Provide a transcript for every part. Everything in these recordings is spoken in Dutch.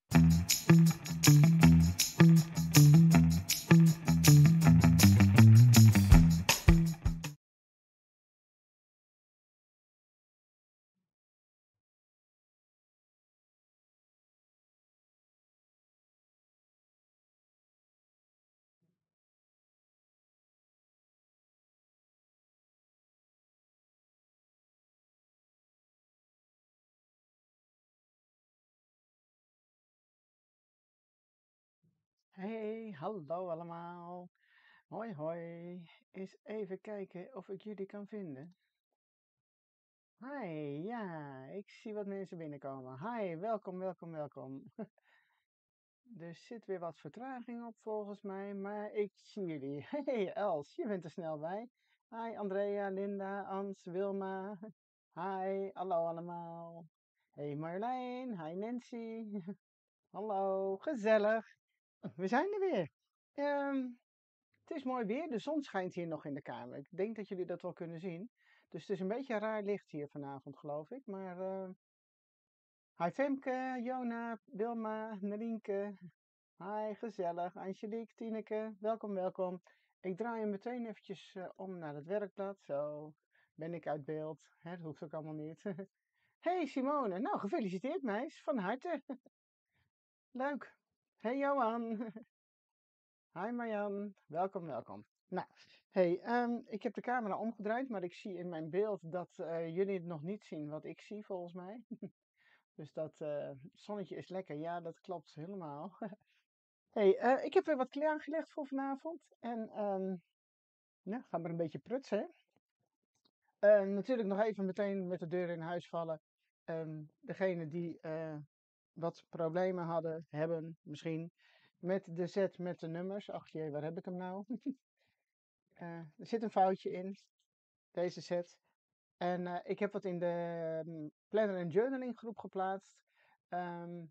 Hey, hallo allemaal. Hoi, hoi. Eens even kijken of ik jullie kan vinden. Hi, ja, ik zie wat mensen binnenkomen. Hi, welkom, welkom, welkom. Er zit weer wat vertraging op volgens mij, maar ik zie jullie. Hey, Els, je bent er snel bij. Hi, Andrea, Linda, Ans, Wilma. Hi, hallo allemaal. Hey Marjolein, hi Nancy. Hallo, gezellig. We zijn er weer. Ehm Het is mooi weer, de zon schijnt hier nog in de kamer. Ik denk dat jullie dat wel kunnen zien. Dus het is een beetje raar licht hier vanavond, geloof ik. Maar hi Femke, Jona, Wilma, Narienke. Hi, gezellig. Angelique, Tineke, welkom, welkom. Ik draai hem meteen eventjes om naar het werkblad. Zo ben ik uit beeld. Hè, dat hoeft ook allemaal niet. Hey Simone, nou gefeliciteerd meis, van harte. Leuk. Hey Johan. Hi Marjan, welkom, welkom. Nou, hey, ik heb de camera omgedraaid, maar ik zie in mijn beeld dat jullie het nog niet zien wat ik zie volgens mij. Dus dat zonnetje is lekker, ja, dat klopt helemaal. Hey, ik heb weer wat klaargelegd voor vanavond en nou, gaan we een beetje prutsen. Natuurlijk nog even meteen met de deur in huis vallen. Degene die wat problemen hebben misschien met de set met de nummers. Ach jee, waar heb ik hem nou? Er zit een foutje in, deze set. En ik heb wat in de planner en journaling groep geplaatst. Ehm,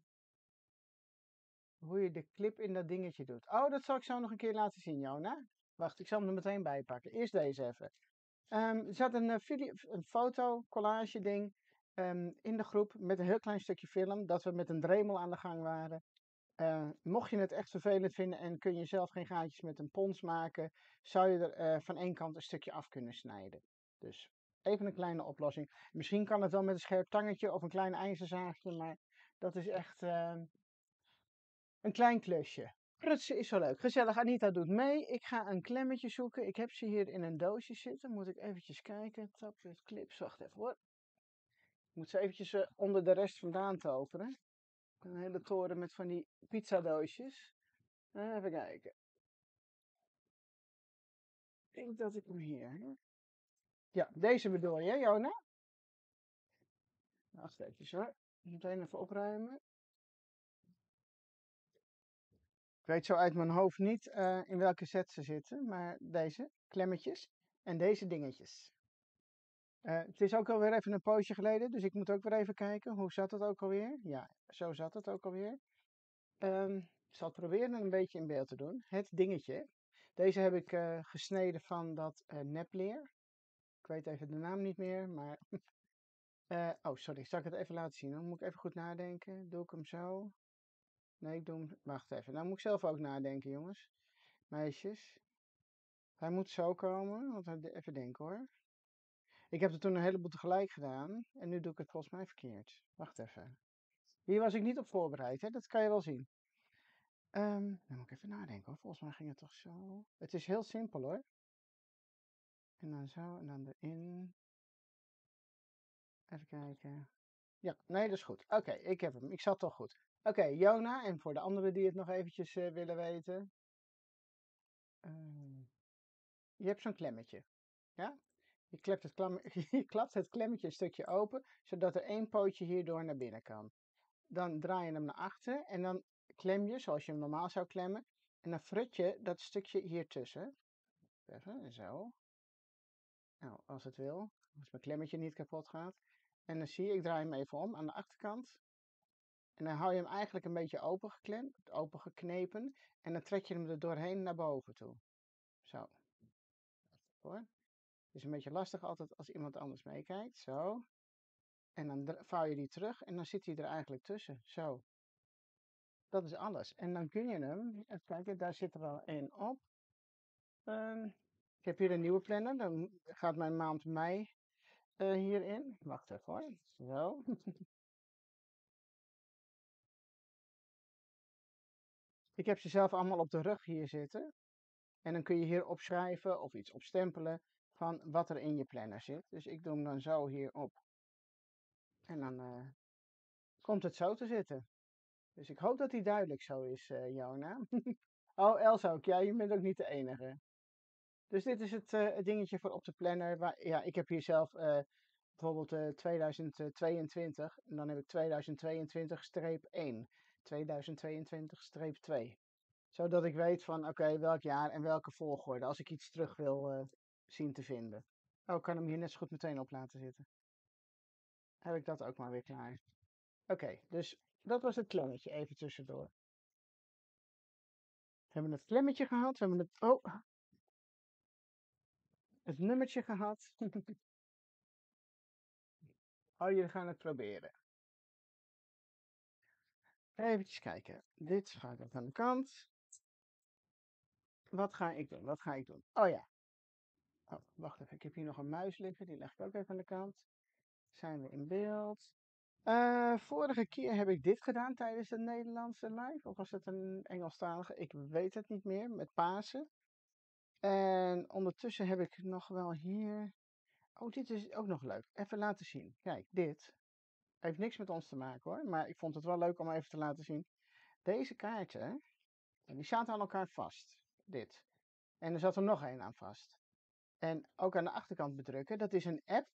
Hoe je de clip in dat dingetje doet. Oh, dat zal ik zo nog een keer laten zien, Jona. Wacht, ik zal hem er meteen bij pakken. Eerst deze even. Er zat een foto, collage ding in de groep met een heel klein stukje film. Dat we met een dremel aan de gang waren. Mocht je het echt vervelend vinden en kun je zelf geen gaatjes met een pons maken, zou je er van één kant een stukje af kunnen snijden. Dus even een kleine oplossing. Misschien kan het wel met een scherp tangetje of een klein ijzerzaagje, maar dat is echt een klein klusje. Prutsen is zo leuk. Gezellig, Anita doet mee. Ik ga een klemmetje zoeken. Ik heb ze hier in een doosje zitten. Moet ik eventjes kijken. Tablet clips, wacht even hoor. Ik moet ze eventjes onder de rest vandaan toveren. Een hele toren met van die pizzadoosjes. Even kijken. Ik denk dat ik hem hier. Ja, deze bedoel je, Jona? Wacht even hoor. Meteen even opruimen. Ik weet zo uit mijn hoofd niet in welke set ze zitten, maar deze klemmetjes en deze dingetjes. Het is ook alweer even een poosje geleden, dus ik moet ook weer even kijken. Hoe zat het ook alweer? Ja, zo zat het ook alweer. Ik zal het proberen een beetje in beeld te doen. Het dingetje. Deze heb ik gesneden van dat nepleer. Ik weet even de naam niet meer, maar... oh, sorry. Zal ik het even laten zien? Dan moet ik even goed nadenken. Doe ik hem zo? Nee, ik doe hem... Wacht even. Nou moet ik zelf ook nadenken, jongens. Meisjes. Hij moet zo komen. Even denken hoor. Ik heb er toen een heleboel tegelijk gedaan. En nu doe ik het volgens mij verkeerd. Wacht even. Hier was ik niet op voorbereid, hè? Dat kan je wel zien. Dan moet ik even nadenken hoor. Volgens mij ging het toch zo. Het is heel simpel hoor. En dan zo en dan erin. Even kijken. Ja, nee, dat is goed. Oké, ik heb hem. Ik zat toch goed. Oké, Jona, en voor de anderen die het nog eventjes willen weten. Ehm, Je hebt zo'n klemmetje. Ja? Je klapt het klemmetje een stukje open, zodat er één pootje hierdoor naar binnen kan. Dan draai je hem naar achter en dan klem je zoals je hem normaal zou klemmen. En dan frut je dat stukje hier tussen. Even, zo. Nou, als het wil. Als mijn klemmetje niet kapot gaat. En dan zie je, ik draai hem even om aan de achterkant. En dan hou je hem eigenlijk een beetje open geknepen. En dan trek je hem er doorheen naar boven toe. Zo. Hoor. Het is een beetje lastig altijd als iemand anders meekijkt. Zo. En dan vouw je die terug en dan zit hij er eigenlijk tussen. Zo. Dat is alles. En dan kun je hem, even kijken, daar zit er wel één op. Ik heb hier een nieuwe planner, dan gaat mijn maand mei hierin. Wacht even hoor. Zo. Ik heb ze zelf allemaal op de rug hier zitten. En dan kun je hier opschrijven of iets opstempelen van wat er in je planner zit. Dus ik doe hem dan zo hier op. En dan komt het zo te zitten. Dus ik hoop dat die duidelijk zo is, jouw naam. Oh, Els ook. Ja, je bent ook niet de enige. Dus dit is het dingetje voor op de planner. Ja, ik heb hier zelf bijvoorbeeld 2022. En dan heb ik 2022-1. 2022-2. Zodat ik weet van oké, welk jaar en welke volgorde. Als ik iets terug wil zien te vinden. Oh, ik kan hem hier net zo goed meteen op laten zitten. Heb ik dat ook maar weer klaar. Oké, dus dat was het klemmetje even tussendoor. We hebben het klemmetje gehad. We hebben het nummertje gehad. Oh, jullie gaan het proberen. Even kijken. Dit ga ik even aan de kant. Wat ga ik doen? Wat ga ik doen? Oh ja. Oh, wacht even. Ik heb hier nog een muis liggen. Die leg ik ook even aan de kant. Zijn we in beeld? Vorige keer heb ik dit gedaan tijdens de Nederlandse live. Of was het een Engelstalige? Ik weet het niet meer. Met Pasen. En ondertussen heb ik nog wel hier. Oh, dit is ook nog leuk. Even laten zien. Kijk, dit heeft niks met ons te maken hoor. Maar ik vond het wel leuk om even te laten zien. Deze kaarten, die zaten aan elkaar vast. Dit. En er zat er nog één aan vast. En ook aan de achterkant bedrukken. Dat is een app.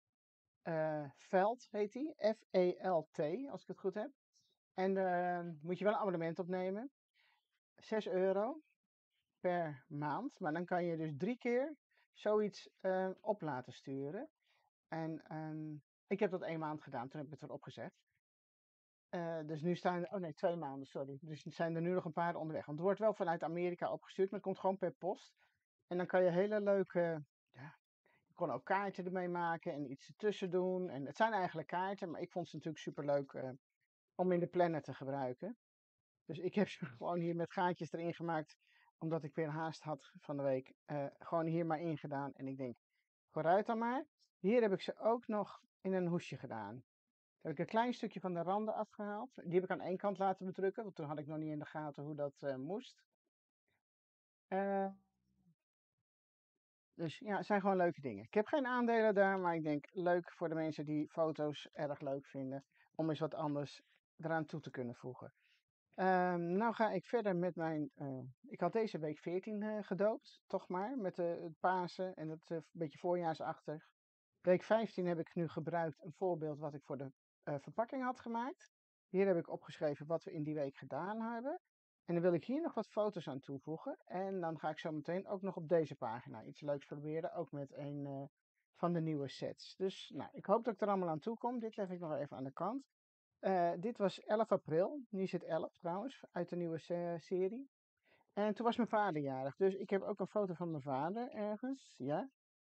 Veld heet die. F-E-L-T, als ik het goed heb. En daar moet je wel een abonnement opnemen. 6 euro per maand. Maar dan kan je dus 3 keer zoiets op laten sturen. En ik heb dat 1 maand gedaan, toen heb ik het weer opgezet. Dus nu staan er, oh nee, 2 maanden, sorry. Dus zijn er nu nog een paar onderweg. Want het wordt wel vanuit Amerika opgestuurd, maar het komt gewoon per post. En dan kan je hele leuke, ja, je kon ook kaarten ermee maken en iets ertussen doen. En het zijn eigenlijk kaarten, maar ik vond ze natuurlijk superleuk om in de planner te gebruiken. Dus ik heb ze gewoon hier met gaatjes erin gemaakt, omdat ik weer haast had van de week. Gewoon hier maar ingedaan. En ik denk, vooruit dan maar. Hier heb ik ze ook nog in een hoesje gedaan. Heb ik een klein stukje van de randen afgehaald. Die heb ik aan één kant laten bedrukken, want toen had ik nog niet in de gaten hoe dat moest. Eh, dus ja, het zijn gewoon leuke dingen. Ik heb geen aandelen daar, maar ik denk leuk voor de mensen die foto's erg leuk vinden. Om eens wat anders eraan toe te kunnen voegen. Nou ga ik verder met mijn. Ik had deze week 14 gedoopt, toch maar. Met het Pasen en het beetje voorjaarsachtig. Week 15 heb ik nu gebruikt een voorbeeld wat ik voor de verpakking had gemaakt. Hier heb ik opgeschreven wat we in die week gedaan hebben. En dan wil ik hier nog wat foto's aan toevoegen. En dan ga ik zo meteen ook nog op deze pagina iets leuks proberen. Ook met een van de nieuwe sets. Dus nou, ik hoop dat ik er allemaal aan toe kom. Dit leg ik nog even aan de kant. Dit was 11 april. Nu is het 11 trouwens, uit de nieuwe serie. En toen was mijn vader jarig. Dus ik heb ook een foto van mijn vader ergens. Ja.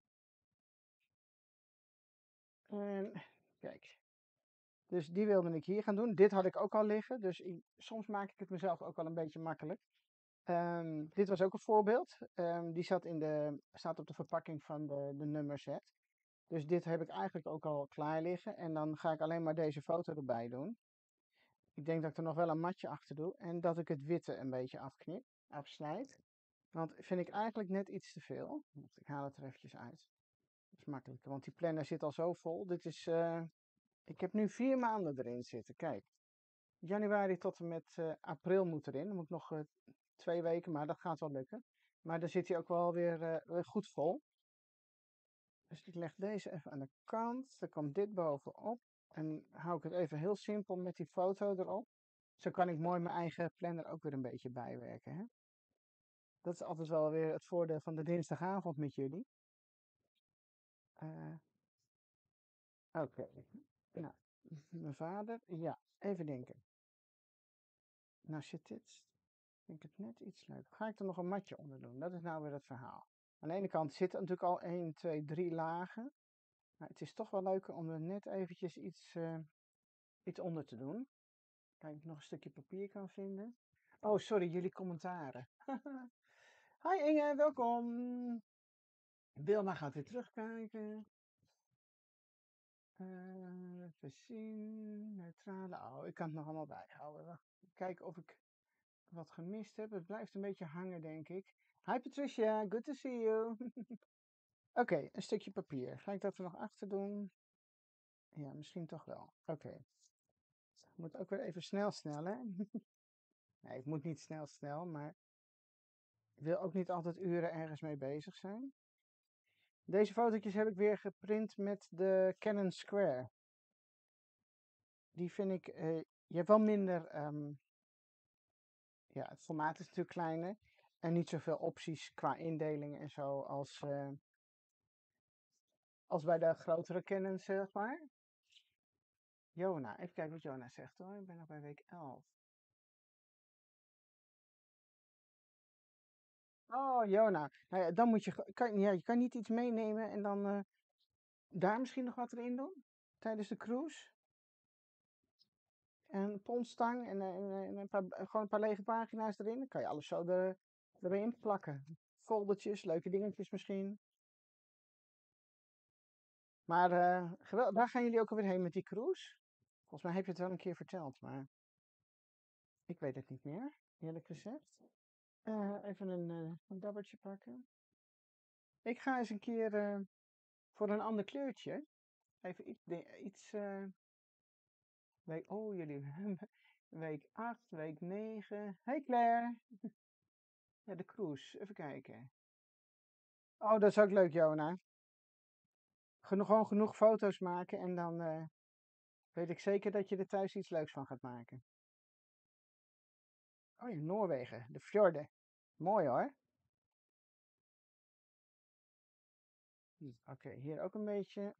En kijk. Dus die wilde ik hier gaan doen. Dit had ik ook al liggen. Dus soms maak ik het mezelf ook wel een beetje makkelijk. Dit was ook een voorbeeld. Die staat op de verpakking van de nummerset. Dus dit heb ik eigenlijk ook al klaar liggen. En dan ga ik alleen maar deze foto erbij doen. Ik denk dat ik er nog wel een matje achter doe. En dat ik het witte een beetje afsnijd. Want vind ik eigenlijk net iets te veel. Ik haal het er eventjes uit. Dat is makkelijker, want die planner zit al zo vol. Ik heb nu 4 maanden erin zitten. Kijk, januari tot en met april moet erin. Dan moet ik nog 2 weken, maar dat gaat wel lukken. Maar dan zit hij ook wel weer goed vol. Dus ik leg deze even aan de kant. Dan komt dit bovenop. En hou ik het even heel simpel met die foto erop. Zo kan ik mooi mijn eigen planner ook weer een beetje bijwerken. Hè? Dat is altijd wel weer het voordeel van de dinsdagavond met jullie. Eh, Oké. Nou, mijn vader. Ja, even denken. Nou zit dit. Vind ik het net iets leuker. Ga ik er nog een matje onder doen? Dat is nou weer het verhaal. Aan de ene kant zitten natuurlijk al 1, 2, 3 lagen. Maar het is toch wel leuker om er net eventjes iets onder te doen. Kijk of ik nog een stukje papier kan vinden. Oh, sorry, jullie commentaren. Hi Inge, welkom. Wilma gaat weer terugkijken. Even zien. Neutrale. Oh, ik kan het nog allemaal bijhouden. Wacht, kijken of ik wat gemist heb. Het blijft een beetje hangen, denk ik. Hi Patricia, good to see you. Oké, een stukje papier. Ga ik dat er nog achter doen? Ja, misschien toch wel. Oké. Ik moet ook weer even snel, hè? Nee, ik moet niet snel, maar ik wil ook niet altijd uren ergens mee bezig zijn. Deze fotootjes heb ik weer geprint met de Canon Square. Die vind ik, je hebt wel minder, ja, het formaat is natuurlijk kleiner. En niet zoveel opties qua indeling en zo als bij de grotere Canons, zeg maar. Jona, even kijken wat Jona zegt hoor. Ik ben nog bij week 11. Oh, Jona. Nou ja, dan moet je, ja, je kan niet iets meenemen en dan daar misschien nog wat erin doen? Tijdens de cruise? En een pontstang en een paar, gewoon een paar lege pagina's erin. Dan kan je alles zo erin plakken. Foldertjes, leuke dingetjes misschien. Maar waar gaan jullie ook alweer heen met die cruise? Volgens mij heb je het wel een keer verteld, maar ik weet het niet meer, eerlijk gezegd. Even een dabbertje pakken. Ik ga eens een keer voor een ander kleurtje. Even iets oh, jullie. Week 8, week 9. Hey Claire. Ja, de cruise. Even kijken. Oh, dat is ook leuk, Jona. Gewoon genoeg foto's maken en dan weet ik zeker dat je er thuis iets leuks van gaat maken. Oh ja, Noorwegen. De fjorden. Mooi hoor. Oké, hier ook een beetje.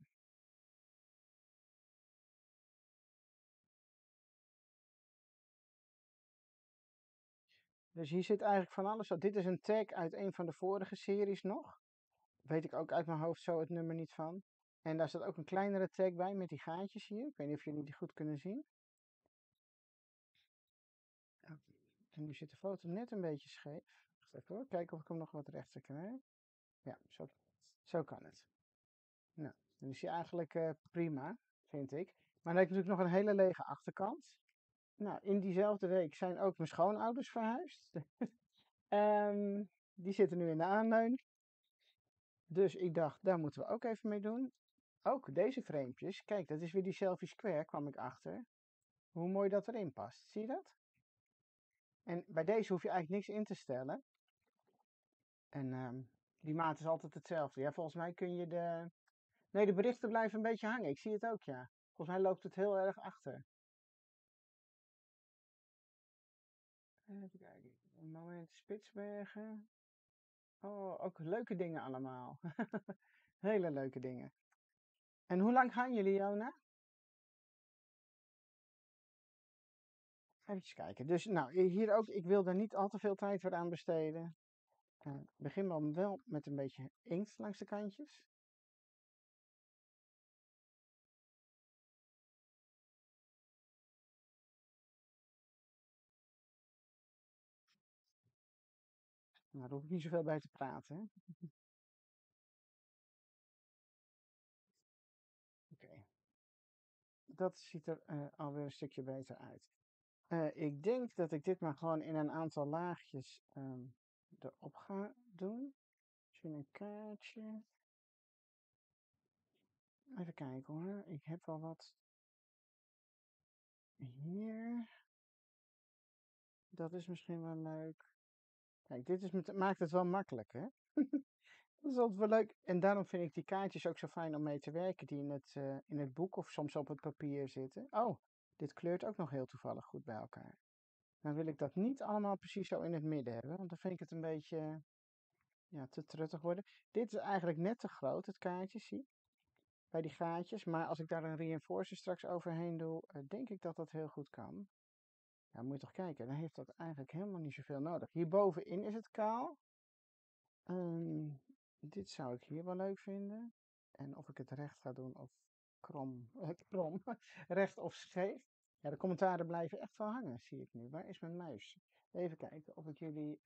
Dus hier zit eigenlijk van alles op. Dit is een tag uit een van de vorige series nog. Weet ik ook uit mijn hoofd zo het nummer niet van. En daar staat ook een kleinere tag bij met die gaatjes hier. Ik weet niet of jullie die goed kunnen zien. Oh, en nu zit de foto net een beetje scheef. Wacht even hoor, kijken of ik hem nog wat rechter krijg. Ja, zo kan het. Nou, dan is hij eigenlijk prima, vind ik. Maar dan heb ik natuurlijk nog een hele lege achterkant. Nou, in diezelfde week zijn ook mijn schoonouders verhuisd. Ehm, die zitten nu in de aanleun. Dus ik dacht, daar moeten we ook even mee doen. Ook deze framepjes. Kijk, dat is weer die selfie square, kwam ik achter. Hoe mooi dat erin past. Zie je dat? En bij deze hoef je eigenlijk niks in te stellen. En die maat is altijd hetzelfde. Ja, volgens mij kun je de... Nee, de berichten blijven een beetje hangen. Ik zie het ook, ja. Volgens mij loopt het heel erg achter. Even kijken. Een moment, Spitsbergen. Oh, ook leuke dingen allemaal. Hele leuke dingen. En hoe lang gaan jullie, Jona? Even kijken. Dus nou, hier ook, ik wil er niet al te veel tijd voor aan besteden. Begin dan wel met een beetje inkt langs de kantjes. Nou, daar hoef ik niet zoveel bij te praten. Hè? Oké. Dat ziet er alweer een stukje beter uit. Ik denk dat ik dit maar gewoon in een aantal laagjes erop ga doen. Misschien een kaartje. Even kijken hoor. Ik heb wel wat hier. Dat is misschien wel leuk. Kijk, maakt het wel makkelijk, hè? Dat is altijd wel leuk. En daarom vind ik die kaartjes ook zo fijn om mee te werken, die in het boek of soms op het papier zitten. Oh, dit kleurt ook nog heel toevallig goed bij elkaar. Dan wil ik dat niet allemaal precies zo in het midden hebben, want dan vind ik het een beetje ja, te truttig worden. Dit is eigenlijk net te groot, het kaartje, zie bij die gaatjes. Maar als ik daar een reinforcer straks overheen doe, denk ik dat dat heel goed kan. Ja, moet je toch kijken, dan heeft dat eigenlijk helemaal niet zoveel nodig. Hierbovenin is het kaal. Dit zou ik hier wel leuk vinden. En of ik het recht ga doen of krom, recht of scheef. Ja, de commentaren blijven echt wel hangen, zie ik nu. Waar is mijn muis? Even kijken of ik jullie...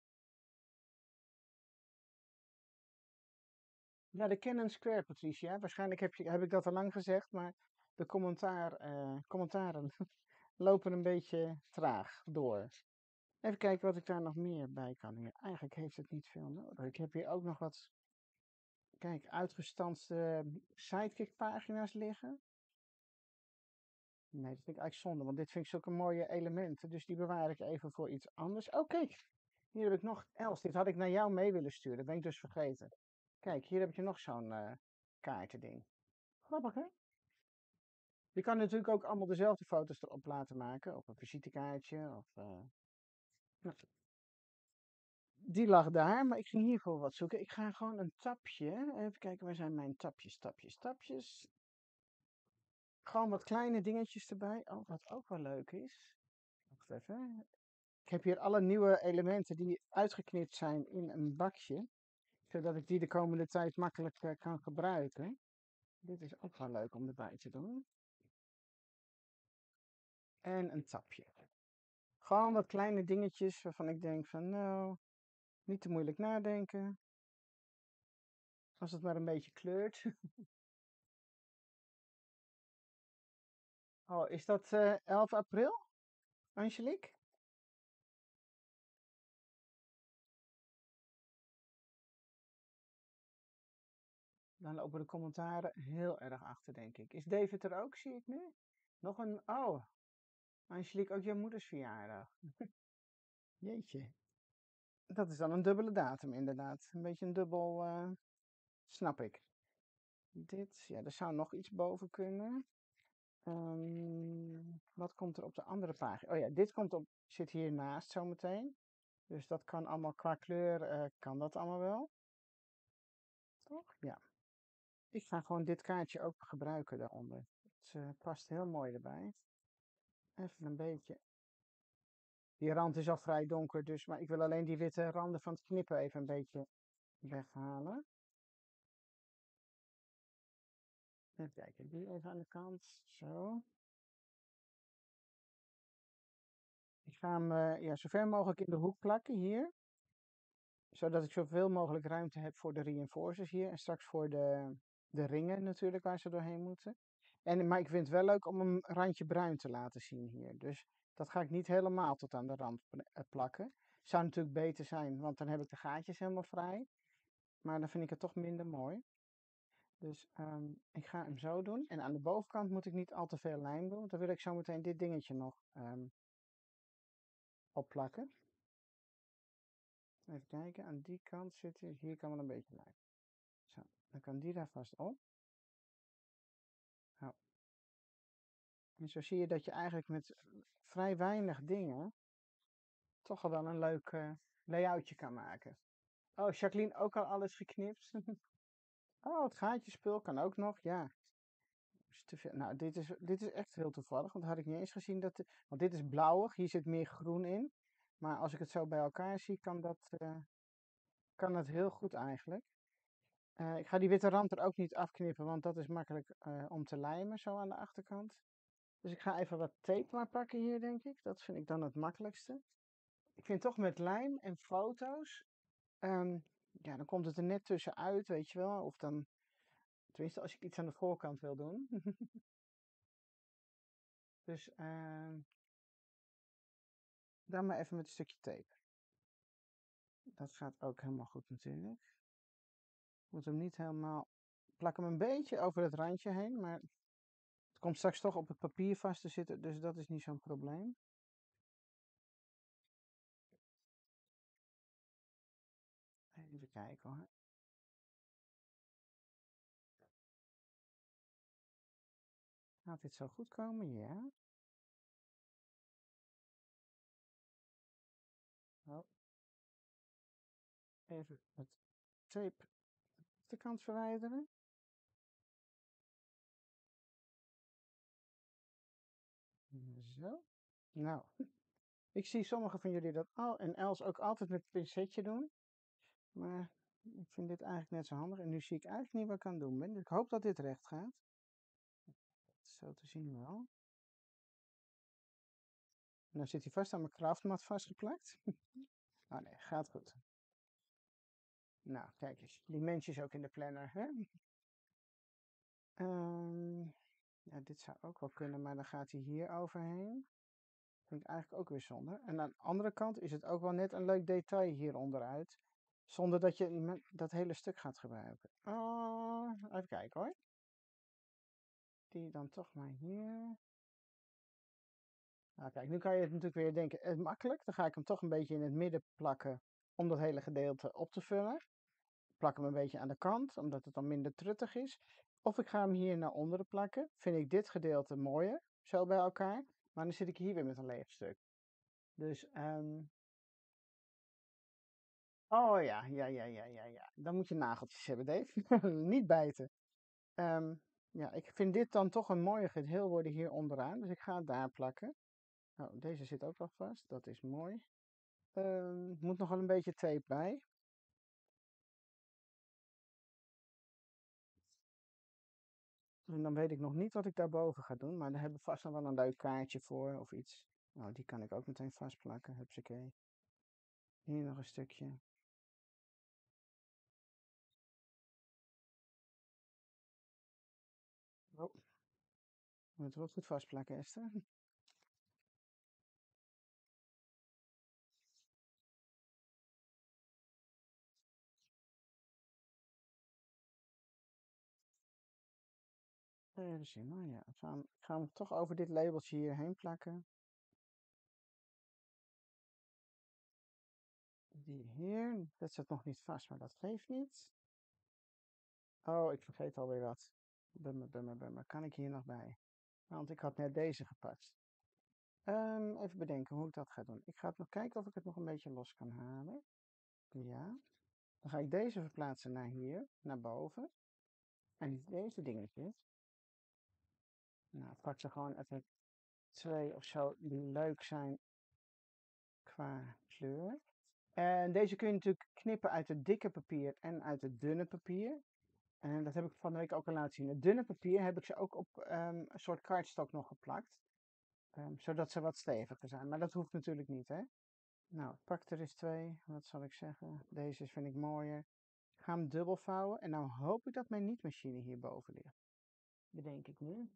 Ja, de Canon Square, Patricia. Waarschijnlijk heb ik dat al lang gezegd, maar de commentaren lopen een beetje traag door. Even kijken wat ik daar nog meer bij kan. Hier. Eigenlijk heeft het niet veel nodig. Ik heb hier ook nog wat, kijk, uitgestanste sidekick-pagina's liggen. Nee, dat vind ik eigenlijk zonde, want dit vind ik zulke mooie elementen. Dus die bewaar ik even voor iets anders. Oh, kijk, hier heb ik nog Els. Dit had ik naar jou mee willen sturen. Dat ben ik dus vergeten. Kijk, hier heb ik nog zo'n kaartending. Grappig, hè? Je kan natuurlijk ook allemaal dezelfde foto's erop laten maken. Op een visitekaartje. Of, nou, die lag daar, maar ik ging hiervoor wat zoeken. Ik ga gewoon een tapje. Even kijken, waar zijn mijn tapjes? Gewoon wat kleine dingetjes erbij. Oh, wat ook wel leuk is. Wacht even. Ik heb hier alle nieuwe elementen die uitgeknipt zijn in een bakje. Zodat ik die de komende tijd makkelijk kan gebruiken. Dit is ook wel leuk om erbij te doen. En een tapje. Gewoon wat kleine dingetjes waarvan ik denk van nou, niet te moeilijk nadenken. Als het maar een beetje kleurt. Oh, is dat 11 april, Angelique? Dan lopen de commentaren heel erg achter, denk ik. Is David er ook, zie ik nu? Nog een, oh, Angelique, ook jouw moeders verjaardag. Jeetje. Dat is dan een dubbele datum, inderdaad. Een beetje een dubbel, snap ik. Dit, ja, er zou nog iets boven kunnen. Wat komt er op de andere pagina? Oh ja, dit zit hiernaast zometeen. Dus dat kan allemaal qua kleur, kan dat allemaal wel. Toch? Ja. Ik ga gewoon dit kaartje ook gebruiken daaronder. Het past heel mooi erbij. Even een beetje. Die rand is al vrij donker, dus, maar ik wil alleen die witte randen van het knippen even een beetje weghalen. Even kijken, die even aan de kant. Zo. Ik ga hem ja, zo ver mogelijk in de hoek plakken hier. Zodat ik zoveel mogelijk ruimte heb voor de reinforcers hier. En straks voor de ringen natuurlijk waar ze doorheen moeten. Maar ik vind het wel leuk om een randje bruin te laten zien hier. Dus dat ga ik niet helemaal tot aan de rand plakken. Zou natuurlijk beter zijn, want dan heb ik de gaatjes helemaal vrij. Maar dan vind ik het toch minder mooi. Dus ik ga hem zo doen. En aan de bovenkant moet ik niet al te veel lijm doen. Want dan wil ik zo meteen dit dingetje nog opplakken. Even kijken, aan die kant zit hij. Hier kan wel een beetje lijm. Zo, dan kan die daar vast op. Nou, en zo zie je dat je eigenlijk met vrij weinig dingen toch al wel een leuk layoutje kan maken. Oh, Jacqueline ook al alles geknipt? Oh, het gaatjespul kan ook nog, ja. Is te veel. Nou, dit is echt heel toevallig, want dat had ik niet eens gezien. Want dit is blauwig, hier zit meer groen in. Maar als ik het zo bij elkaar zie, kan dat heel goed eigenlijk. Ik ga die witte rand er ook niet afknippen, want dat is makkelijk om te lijmen, zo aan de achterkant. Dus ik ga even wat tape maar pakken hier, denk ik. Dat vind ik dan het makkelijkste. Ik vind toch met lijm en foto's, ehm, ja, dan komt het er net tussenuit, weet je wel. Of dan, tenminste als ik iets aan de voorkant wil doen. Dus dan maar even met een stukje tape. Dat gaat ook helemaal goed natuurlijk. Moet hem niet helemaal, plak hem een beetje over het randje heen, maar het komt straks toch op het papier vast te zitten, dus dat is niet zo'n probleem. Even kijken hoor. Gaat dit zo goed komen? Ja. Oh, even het tape de kant verwijderen. Zo. Nou, ik zie sommigen van jullie dat al en Els ook altijd met het pincetje doen. Maar ik vind dit eigenlijk net zo handig. En nu zie ik eigenlijk niet wat ik aan het doen ben. Dus ik hoop dat dit recht gaat. Zo te zien wel. Nou zit hij vast aan mijn craftmat vastgeplakt. Oh nee, gaat goed. Nou, kijk eens. Die mensjes ook in de planner, hè? Ja, dit zou ook wel kunnen, maar dan gaat hij hier overheen. Vind ik eigenlijk ook weer zonde. En aan de andere kant is het ook wel net een leuk detail hier onderuit. Zonder dat je dat hele stuk gaat gebruiken. Oh, even kijken hoor. Die dan toch maar hier. Nou kijk, nu kan je het natuurlijk weer denken, makkelijk. Dan ga ik hem toch een beetje in het midden plakken om dat hele gedeelte op te vullen. Plak hem een beetje aan de kant, omdat het dan minder truttig is. Of ik ga hem hier naar onderen plakken. Vind ik dit gedeelte mooier, zo bij elkaar. Maar dan zit ik hier weer met een leeg stuk. Dus, oh ja, ja. Dan moet je nageltjes hebben, Dave. Niet bijten. Ja, ik vind dit dan toch een mooier geheel worden hier onderaan. Dus ik ga het daar plakken. Oh, deze zit ook wel vast. Dat is mooi. Moet nog wel een beetje tape bij. En dan weet ik nog niet wat ik daarboven ga doen. Maar daar hebben we vast nog wel een leuk kaartje voor of iets. Nou, die kan ik ook meteen vastplakken. Hupsakee. Hier nog een stukje. Oh, moet het wel goed vastplakken, Esther. Even zien. Nou ja, ik ga hem toch over dit labeltje hierheen plakken. Die hier, dat zit nog niet vast, maar dat geeft niet. Oh, ik vergeet alweer wat. Bummer. Kan ik hier nog bij? Want ik had net deze gepakt. Even bedenken hoe ik dat ga doen. Ik ga nog kijken of ik het nog een beetje los kan halen. Ja. Dan ga ik deze verplaatsen naar hier, naar boven. En deze dingetjes. Nou, pak ze gewoon even twee of zo die leuk zijn qua kleur. En deze kun je natuurlijk knippen uit het dikke papier en uit het dunne papier. En dat heb ik van de week ook al laten zien. Het dunne papier heb ik ze ook op een soort cardstock nog geplakt. Zodat ze wat steviger zijn. Maar dat hoeft natuurlijk niet, hè. Nou, pak er eens twee. Wat zal ik zeggen? Deze vind ik mooier. Ik ga hem dubbel vouwen. En nou hoop ik dat mijn niet-machine hierboven ligt. Bedenk ik nu.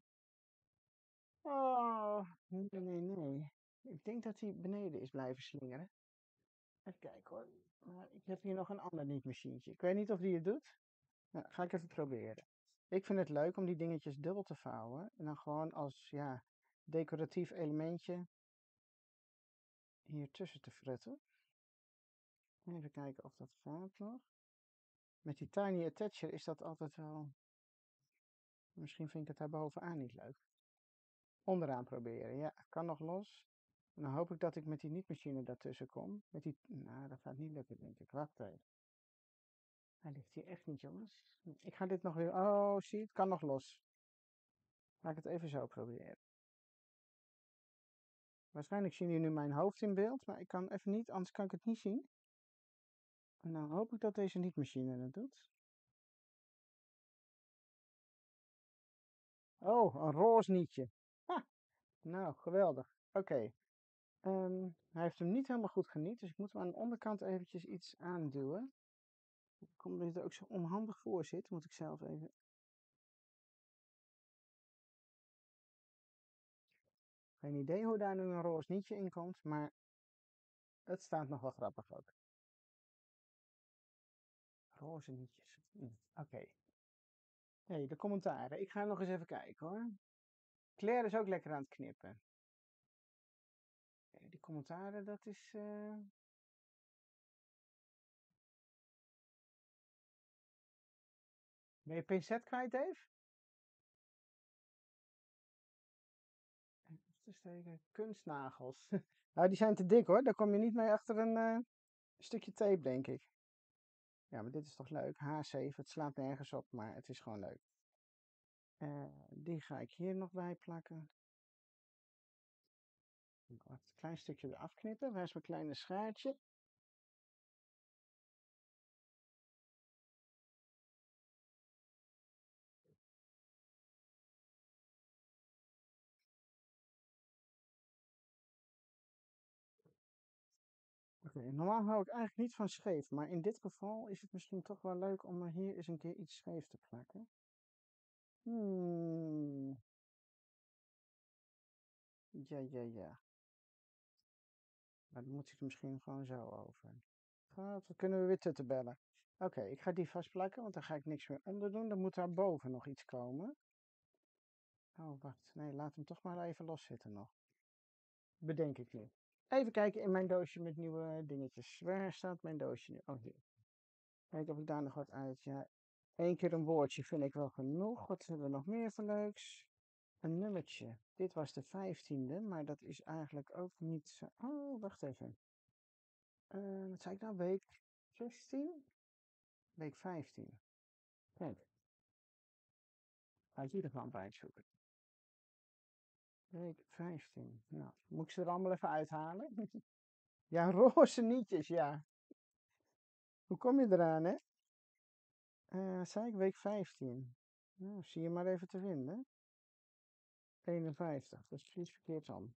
Oh, nee. Ik denk dat hij beneden is blijven slingeren. Even kijken hoor. Ik heb hier nog een ander niet-machientje. Ik weet niet of die het doet. Nou, ga ik even proberen. Ik vind het leuk om die dingetjes dubbel te vouwen. En dan gewoon als ja, decoratief elementje hier tussen te frutten. Even kijken of dat gaat nog. Met die tiny attacher is dat altijd wel... Misschien vind ik het daar bovenaan niet leuk. Onderaan proberen. Ja, kan nog los. En dan hoop ik dat ik met die niet-machine daartussen kom. Met die... Nou, dat gaat niet lukken, denk ik. Wacht even. Hij ligt hier echt niet, jongens. Ik ga dit nog weer... Oh, zie, het kan nog los. Laat ik het even zo proberen. Waarschijnlijk zien jullie nu mijn hoofd in beeld, maar ik kan even niet, anders kan ik het niet zien. En dan hoop ik dat deze niet-machine het doet. Oh, een roze nietje. Ha, nou, geweldig. Oké. Hij heeft hem niet helemaal goed geniet, dus ik moet hem aan de onderkant eventjes iets aanduwen. Omdat het er ook zo onhandig voor zit, moet ik zelf even... Geen idee hoe daar nu een roze nietje in komt, maar het staat nog wel grappig ook. Roze nietjes. Oké. Hey, de commentaren. Ik ga nog eens even kijken hoor. Claire is ook lekker aan het knippen. Die commentaren, dat is... Ben je pincet kwijt, Dave? Even te steken. Kunstnagels. Nou, die zijn te dik hoor. Daar kom je niet mee achter een stukje tape, denk ik. Ja, maar dit is toch leuk. H7, het slaat nergens op, maar het is gewoon leuk. Die ga ik hier nog bij plakken. Een klein stukje eraf knippen. Waar is mijn kleine schaartje? Oké, normaal hou ik eigenlijk niet van scheef, maar in dit geval is het misschien toch wel leuk om er hier eens een keer iets scheef te plakken. Hmm, ja. Maar dan moet ik er misschien gewoon zo over. Gaat, dan kunnen we weer tutten bellen. Oké, ik ga die vastplakken, want dan ga ik niks meer onder doen. Dan moet daar boven nog iets komen. Oh, wacht. Nee, laat hem toch maar even loszitten nog. Bedenk ik nu. Even kijken in mijn doosje met nieuwe dingetjes. Waar staat mijn doosje nu? Oh, hier. Kijken of ik daar nog wat uit. Ja, 1 keer een woordje vind ik wel genoeg. Wat hebben we nog meer voor leuks? Een nummertje. Dit was de 15e, maar dat is eigenlijk ook niet zo... Oh, wacht even. Wat zei ik nou? Week 16? Week 15. Kijk, ga ik hier gewoon bij zoeken. Week 15. Nou, moet ik ze er allemaal even uithalen? Ja, roze nietjes, ja. Hoe kom je eraan, hè? Zei ik week 15? Nou, zie je maar even te vinden. 51, dat is precies verkeerd dan.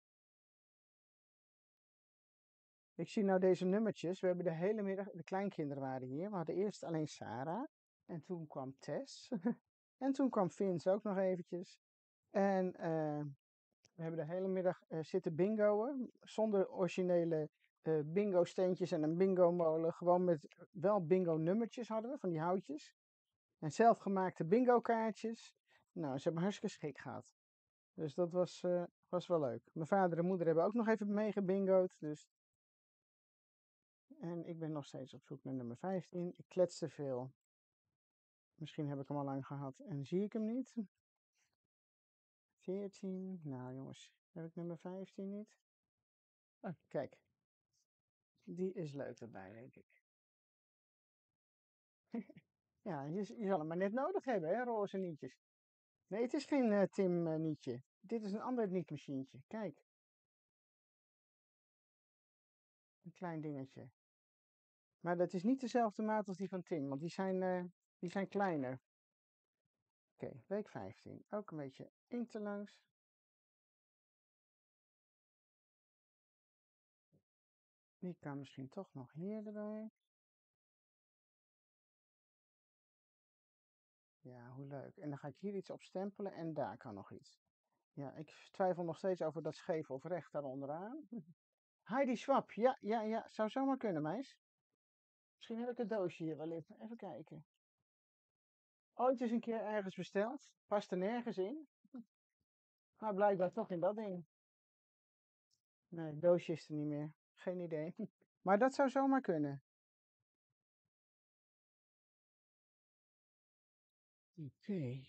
Ik zie nou deze nummertjes. We hebben de hele middag, de kleinkinderen waren hier. We hadden eerst alleen Sarah. En toen kwam Tess. En toen kwam Vince ook nog eventjes. En we hebben de hele middag zitten bingoen. Zonder originele bingo steentjes en een bingo molen. Gewoon met wel bingo nummertjes hadden we, van die houtjes. En zelfgemaakte bingo kaartjes. Nou, ze hebben hartstikke schik gehad. Dus dat was wel leuk. Mijn vader en moeder hebben ook nog even meegebingo'd. Dus... En ik ben nog steeds op zoek naar nummer 15. Ik klets te veel. Misschien heb ik hem al lang gehad en zie ik hem niet. 14. Nou jongens, heb ik nummer 15 niet? Oh, kijk. Die is leuk erbij, denk ik. Ja, je zal hem maar net nodig hebben, hè, roze nietjes. Nee, het is geen Tim nietje. Dit is een ander nietmachientje. Kijk. Een klein dingetje. Maar dat is niet dezelfde maat als die van Tim, want die zijn kleiner. Oké, week 15. Ook een beetje inkt erlangs. Die kan misschien toch nog hier erbij. Ja, hoe leuk. En dan ga ik hier iets op stempelen en daar kan nog iets. Ja, ik twijfel nog steeds over dat scheef of recht daar onderaan. Heidi Schwab, ja. Zou zomaar kunnen, meis. Misschien heb ik het doosje hier wel liggen. Even kijken. Ooit eens een keer ergens besteld. Past er nergens in. Maar blijkbaar toch in dat ding. Nee, het doosje is er niet meer. Geen idee. Maar dat zou zomaar kunnen. Oké.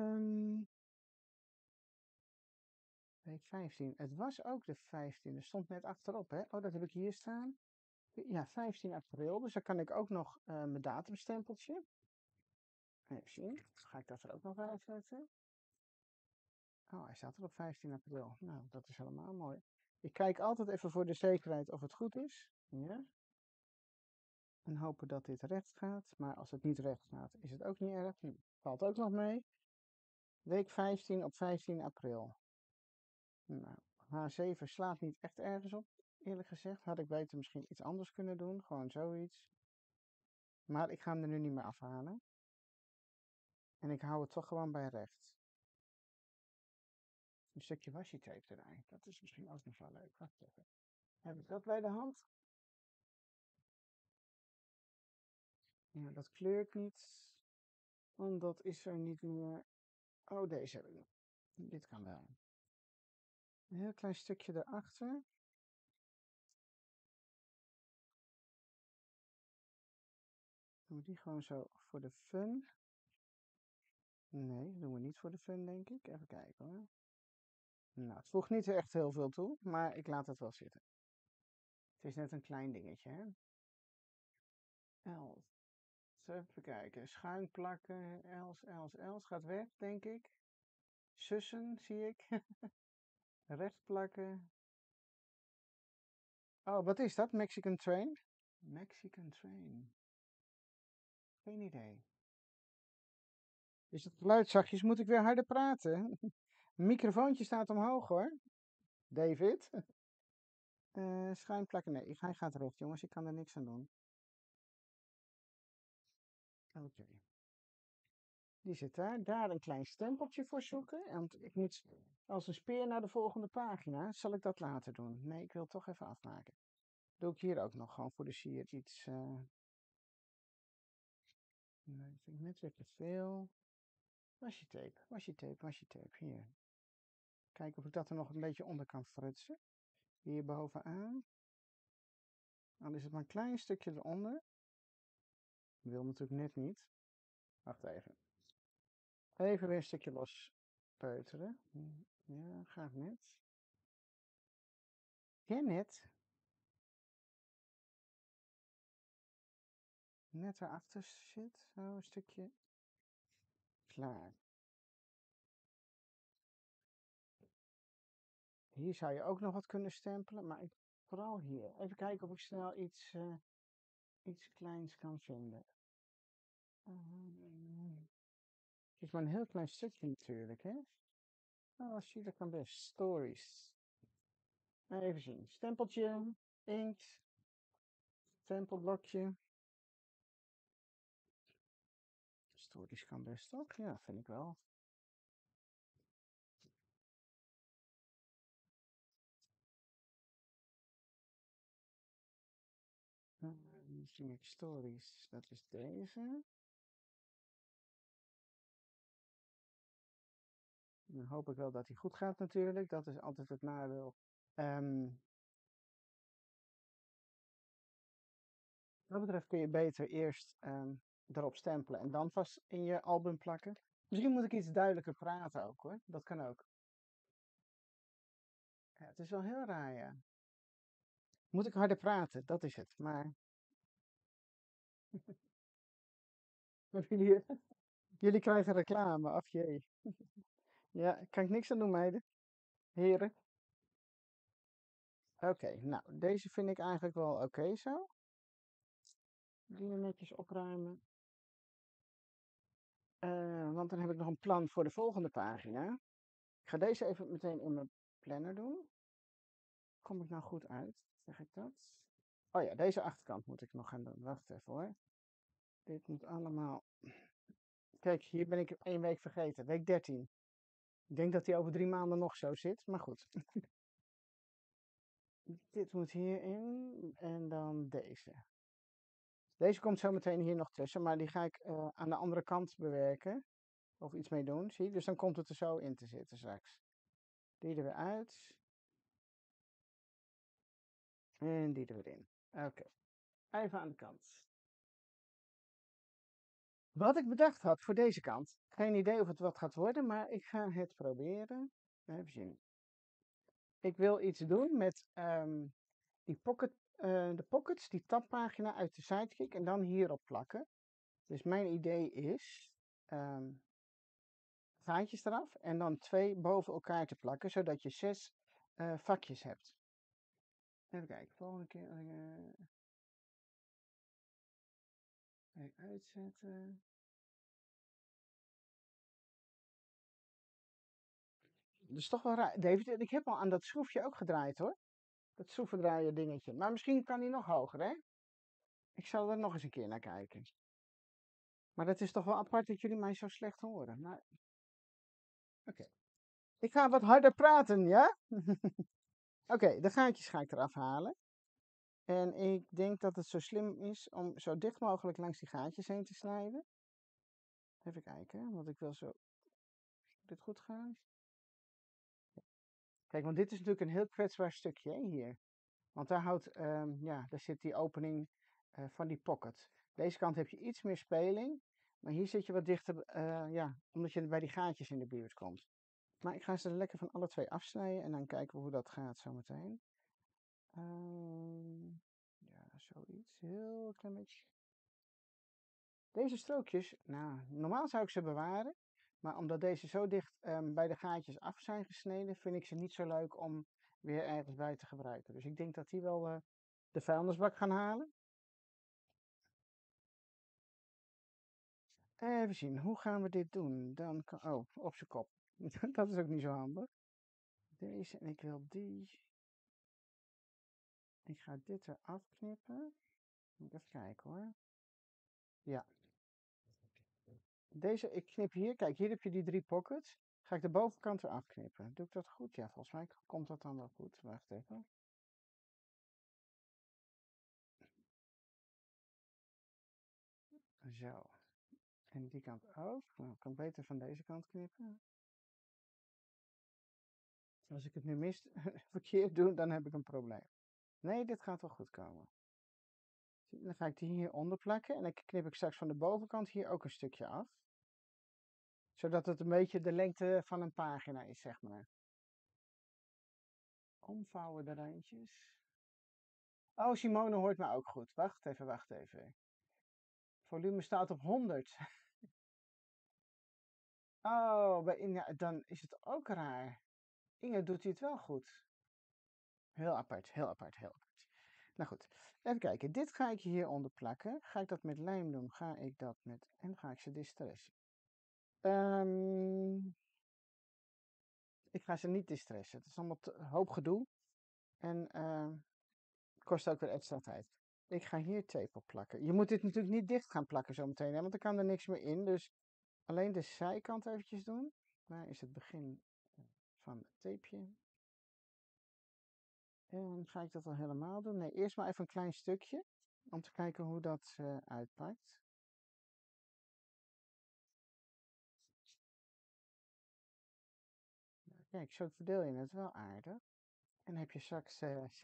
Week 15. Het was ook de 15e. Stond net achterop, hè? Oh, dat heb ik hier staan. Ja, 15 april. Dus dan kan ik ook nog mijn datumstempeltje. Even zien. Ga ik dat er ook nog bij zetten? Oh, hij staat er op 15 april. Nou, dat is helemaal mooi. Ik kijk altijd even voor de zekerheid of het goed is. Ja. En hopen dat dit recht gaat. Maar als het niet recht gaat, is het ook niet erg. Valt ook nog mee. Week 15 op 15 april. Nou, H7 slaat niet echt ergens op, eerlijk gezegd. Had ik beter misschien iets anders kunnen doen. Gewoon zoiets. Maar ik ga hem er nu niet meer afhalen. En ik hou het toch gewoon bij recht. Een stukje washi tape erbij. Dat is misschien ook nog wel leuk. Wacht even. Heb ik dat bij de hand? Ja, dat kleurt niet. Want dat is er niet meer. Oh, deze heb ik nog. Dit kan wel. Een heel klein stukje erachter. Doen we die gewoon zo voor de fun? Nee, dat doen we niet voor de fun, denk ik. Even kijken hoor. Nou, het voegt niet echt heel veel toe, maar ik laat het wel zitten. Het is net een klein dingetje, hè? 11. Even kijken. Schuin plakken. Els. Gaat weg, denk ik. Sussen, zie ik. Recht plakken. Oh, wat is dat? Mexican Train? Mexican Train. Geen idee. Is het geluid zachtjes? Moet ik weer harder praten? Mijn microfoontje staat omhoog hoor. David. Schuin plakken. Nee, hij gaat recht, jongens. Ik kan er niks aan doen. Oké. Die zit daar. Daar een klein stempeltje voor zoeken. Want ik moet als een speer naar de volgende pagina. Zal ik dat later doen? Nee, ik wil het toch even afmaken. Doe ik hier ook nog gewoon voor de sier iets. Nee, dat vind ik net weer te veel. Washi-tape, washi-tape, washi-tape. Hier. Kijken of ik dat er nog een beetje onder kan frutsen. Hier bovenaan. Dan is het maar een klein stukje eronder. Wil natuurlijk net niet. Wacht even. Even weer een stukje los peuteren. Ja, gaat net. Ja, net. Net erachter zit. Zo een stukje. Klaar. Hier zou je ook nog wat kunnen stempelen. Maar vooral hier. Even kijken of ik snel iets kleins kan vinden. Het is maar een heel klein stukje natuurlijk, hè? Oh, zie, dat kan best. Stories. Even zien. Stempeltje, inkt, stempelblokje. Stories kan best ook, ja, vind ik wel. Zie ik stories, dat is deze. Dan hoop ik wel dat hij goed gaat natuurlijk, dat is altijd het nadeel. Wat dat betreft kun je beter eerst erop stempelen en dan vast in je album plakken. Misschien moet ik iets duidelijker praten ook hoor, dat kan ook. Ja, het is wel heel raar, ja. Moet ik harder praten, dat is het. Maar jullie krijgen reclame, ach jee. Ja, kan ik niks aan doen, meiden. Heren. Oké, nou, deze vind ik eigenlijk wel oké zo. Die netjes opruimen. Want dan heb ik nog een plan voor de volgende pagina. Ik ga deze even meteen in mijn planner doen. Kom ik nou goed uit? Zeg ik dat? Oh ja, deze achterkant moet ik nog gaan doen. Wacht even hoor. Dit moet allemaal... Kijk, hier ben ik 1 week vergeten. Week 13. Ik denk dat die over 3 maanden nog zo zit, maar goed. Dit moet hierin en dan deze. Deze komt zo meteen hier nog tussen, maar die ga ik aan de andere kant bewerken. Of iets mee doen, zie je? Dus dan komt het er zo in te zitten straks. Die er weer uit. En die er weer in. Oké. Even aan de kant. Wat ik bedacht had voor deze kant. Geen idee of het wat gaat worden, maar ik ga het proberen. Even zien. Ik wil iets doen met die de pockets, die tabpagina uit de Sidekick en dan hierop plakken. Dus mijn idee is gaatjes eraf en dan 2 boven elkaar te plakken, zodat je 6 vakjes hebt. Even kijken, volgende keer uitzetten. Dat is toch wel raar. David, ik heb al aan dat schroefje ook gedraaid hoor. Dat schroevendraaien dingetje. Maar misschien kan die nog hoger, hè? Ik zal er nog eens een keer naar kijken. Maar dat is toch wel apart dat jullie mij zo slecht horen. Maar... Oké. Ik ga wat harder praten, ja? Oké, de gaatjes ga ik eraf halen. En ik denk dat het zo slim is om zo dicht mogelijk langs die gaatjes heen te snijden. Even kijken, want ik wil zo... Dit goed gaan? Kijk, want dit is natuurlijk een heel kwetsbaar stukje hè, hier. Want daar houdt, ja, daar zit die opening van die pocket. Deze kant heb je iets meer speling. Maar hier zit je wat dichter, ja, omdat je bij die gaatjes in de buurt komt. Maar ik ga ze er lekker van alle 2 afsnijden en dan kijken we hoe dat gaat zometeen. Ja, zoiets. Heel klein beetje. Deze strookjes, nou, normaal zou ik ze bewaren. Maar omdat deze zo dicht bij de gaatjes af zijn gesneden, vind ik ze niet zo leuk om weer ergens bij te gebruiken. Dus ik denk dat die wel de vuilnisbak gaan halen. Even zien, hoe gaan we dit doen? Dan kan, oh, op zijn kop. Dat is ook niet zo handig. Deze en ik wil die. Ik ga dit eraf knippen. Even kijken hoor. Ja. Deze, ik knip hier. Kijk, hier heb je die 3 pockets. Ga ik de bovenkant eraf knippen. Doe ik dat goed? Ja, volgens mij komt dat dan wel goed. Wacht even. Zo. En die kant ook. Nou, ik kan beter van deze kant knippen. Als ik het nu verkeerd doe, dan heb ik een probleem. Nee, dit gaat wel goed komen. Dan ga ik die hieronder plakken. En dan knip ik straks van de bovenkant hier ook een stukje af. Zodat het een beetje de lengte van een pagina is, zeg maar. Omvouwen de randjes. Oh, Simone hoort me ook goed. Wacht even, wacht even. Volume staat op 100. Oh, ja, dan is het ook raar. Inge doet hij het wel goed. Heel apart, heel apart, heel apart. Nou goed, even kijken. Dit ga ik hieronder plakken. Ga ik dat met lijm doen? Ga ik dat met... En ga ik ze distressen? Ik ga ze niet distressen. Het is allemaal een hoop gedoe. En kost ook weer extra tijd. Ik ga hier tape op plakken. Je moet dit natuurlijk niet dicht gaan plakken zometeen, hè, want dan kan er niks meer in. Dus alleen de zijkant eventjes doen. Waar is het begin van het tapeje? En ga ik dat al helemaal doen? Nee, eerst maar even een klein stukje. Om te kijken hoe dat uitpakt. Kijk, zo verdeel je het wel aardig. En dan heb je straks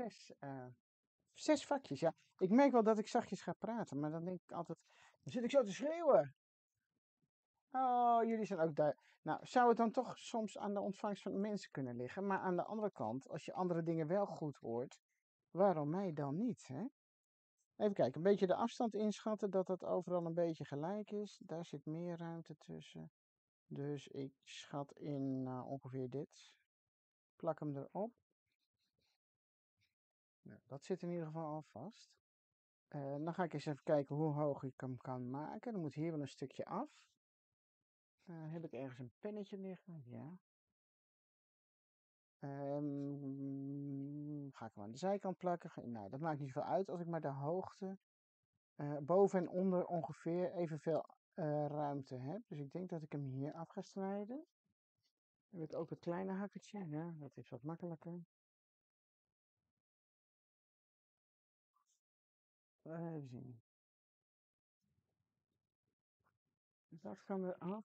6 vakjes. Ja, ik merk wel dat ik zachtjes ga praten, maar dan denk ik altijd, dan zit ik zo te schreeuwen. Oh, jullie zijn ook daar. Nou, zou het dan toch soms aan de ontvangst van de mensen kunnen liggen? Maar aan de andere kant, als je andere dingen wel goed hoort, waarom mij dan niet, hè? Even kijken, een beetje de afstand inschatten, dat dat overal een beetje gelijk is. Daar zit meer ruimte tussen. Dus ik schat in ongeveer dit. Plak hem erop. Nou, dat zit in ieder geval al vast. Dan ga ik eens even kijken hoe hoog ik hem kan maken. Dan moet hier wel een stukje af. Heb ik ergens een pennetje liggen? Ja. Ga ik hem aan de zijkant plakken? Nou, dat maakt niet veel uit als ik maar de hoogte boven en onder ongeveer evenveel ruimte heb. Dus ik denk dat ik hem hier af ga snijden. Dan heb ik ook het kleine hakketje. Ja, dat is wat makkelijker. Even zien. Dat kan er af.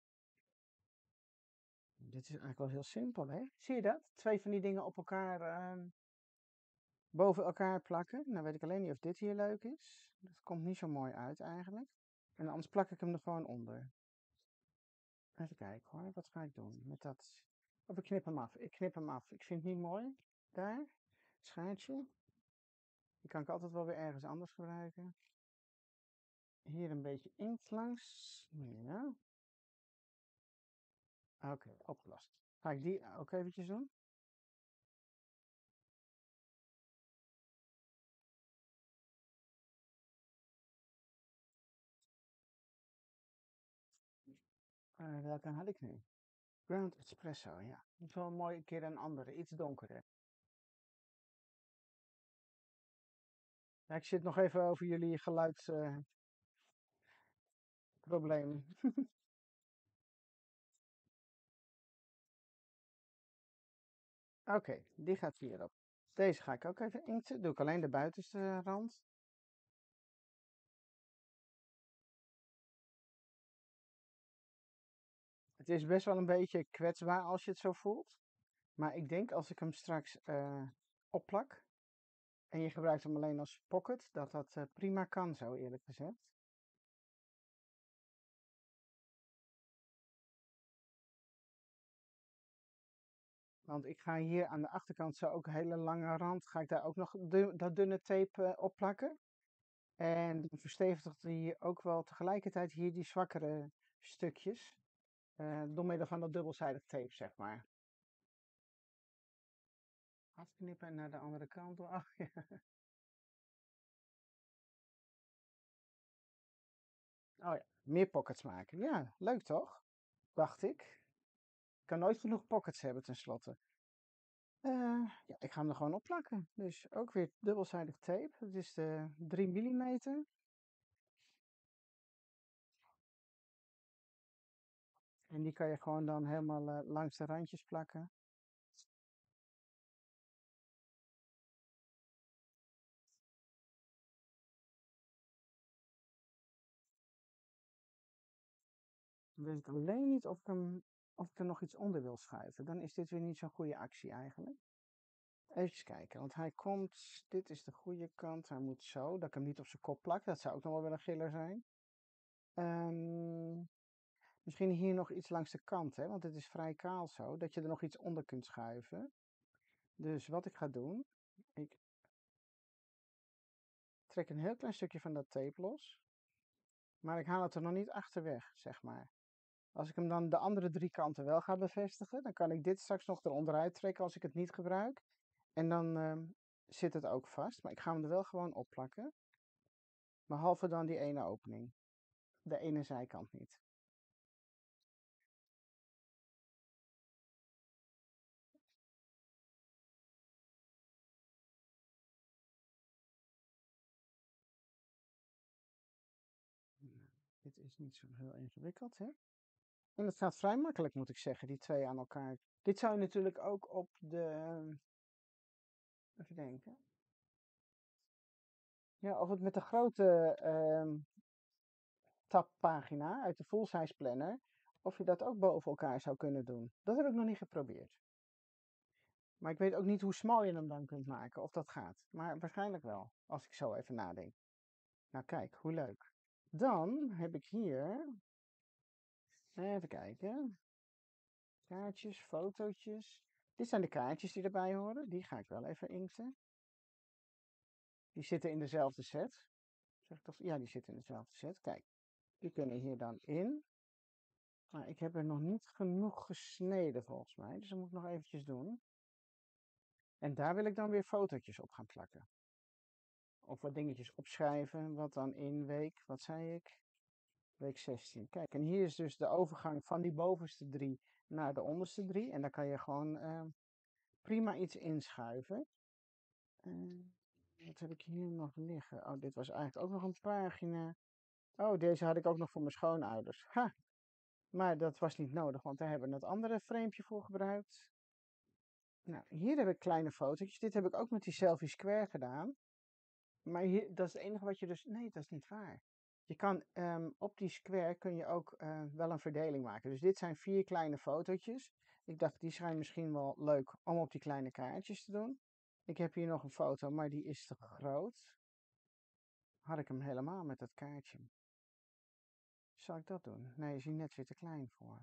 Dit is eigenlijk wel heel simpel, hè? Zie je dat? 2 van die dingen op elkaar, boven elkaar plakken. Nou weet ik alleen niet of dit hier leuk is. Dat komt niet zo mooi uit eigenlijk. En anders plak ik hem er gewoon onder. Even kijken hoor, wat ga ik doen met dat? Of ik knip hem af. Ik knip hem af. Ik vind het niet mooi. Daar, schaartje. Die kan ik altijd wel weer ergens anders gebruiken. Hier een beetje inkt langs. Ja. Oké, opgelost. Ga ik die ook eventjes doen? Welke had ik nu? Ground Espresso, ja. Dat is wel een mooie keer een andere, iets donkerder. Ja, ik zit nog even over jullie geluidsproblemen. Oké, die gaat hierop. Deze ga ik ook even inkten. Doe ik alleen de buitenste rand. Het is best wel een beetje kwetsbaar als je het zo voelt. Maar ik denk als ik hem straks opplak en je gebruikt hem alleen als pocket, dat dat prima kan zo eerlijk gezegd. Want ik ga hier aan de achterkant zo ook een hele lange rand, ga ik daar ook nog dat dunne tape opplakken. En dan verstevigt hij hier ook wel tegelijkertijd hier die zwakkere stukjes. Door middel van dat dubbelzijdig tape, zeg maar. Afknippen en naar de andere kant door. Oh, ja. Oh ja, meer pockets maken. Ja, leuk toch? Dacht ik. Ik kan nooit genoeg pockets hebben tenslotte. Ja, ik ga hem er gewoon op plakken. Dus ook weer dubbelzijdig tape. Dat is de 3 millimeter. En die kan je gewoon dan helemaal langs de randjes plakken. Dan weet ik alleen niet of ik er nog iets onder wil schuiven. Dan is dit weer niet zo'n goede actie eigenlijk. Even kijken, want hij komt, dit is de goede kant, hij moet zo, dat ik hem niet op zijn kop plak, dat zou ook nog wel weer een giller zijn. Ehm, Misschien hier nog iets langs de kant, hè, want het is vrij kaal zo, dat je er nog iets onder kunt schuiven. Dus wat ik ga doen, ik trek een heel klein stukje van dat tape los, maar ik haal het er nog niet achter weg, zeg maar. Als ik hem dan de andere 3 kanten wel ga bevestigen, dan kan ik dit straks nog eronderuit trekken als ik het niet gebruik. En dan zit het ook vast, maar ik ga hem er wel gewoon op plakken. Behalve dan die ene opening. De ene zijkant niet. Nou, dit is niet zo heel ingewikkeld, hè? En het gaat vrij makkelijk, moet ik zeggen, die twee aan elkaar. Dit zou je natuurlijk ook op de... Even denken. Ja, of het met de grote tappagina uit de full-size planner, of je dat ook boven elkaar zou kunnen doen. Dat heb ik nog niet geprobeerd. Maar ik weet ook niet hoe smal je hem dan kunt maken, of dat gaat. Maar waarschijnlijk wel, als ik zo even nadenk. Nou kijk, hoe leuk. Dan heb ik hier, even kijken, kaartjes, fotootjes. Dit zijn de kaartjes die erbij horen. Die ga ik wel even inkten. Die zitten in dezelfde set. Zeg ik dat? Ja, die zitten in dezelfde set. Kijk, die kunnen hier dan in. Maar ik heb er nog niet genoeg gesneden volgens mij. Dus dat moet ik nog eventjes doen. En daar wil ik dan weer fotootjes op gaan plakken. Of wat dingetjes opschrijven. Wat dan in week, wat zei ik? Week 16. Kijk, en hier is dus de overgang van die bovenste 3 naar de onderste 3. En daar kan je gewoon prima iets inschuiven. Wat heb ik hier nog liggen? Oh, dit was eigenlijk ook nog een pagina. Oh, deze had ik ook nog voor mijn schoonouders. Ha! Maar dat was niet nodig, want daar hebben we het andere framepje voor gebruikt. Nou, hier heb ik kleine fotootjes. Dit heb ik ook met die Selfie Square gedaan. Maar hier, dat is het enige wat je dus... Nee, dat is niet waar. Je kan op die square kun je ook wel een verdeling maken. Dus dit zijn 4 kleine fotootjes. Ik dacht, die zijn misschien wel leuk om op die kleine kaartjes te doen. Ik heb hier nog een foto, maar die is te groot. Had ik hem helemaal met dat kaartje. Zal ik dat doen? Nee, is hij net weer te klein voor.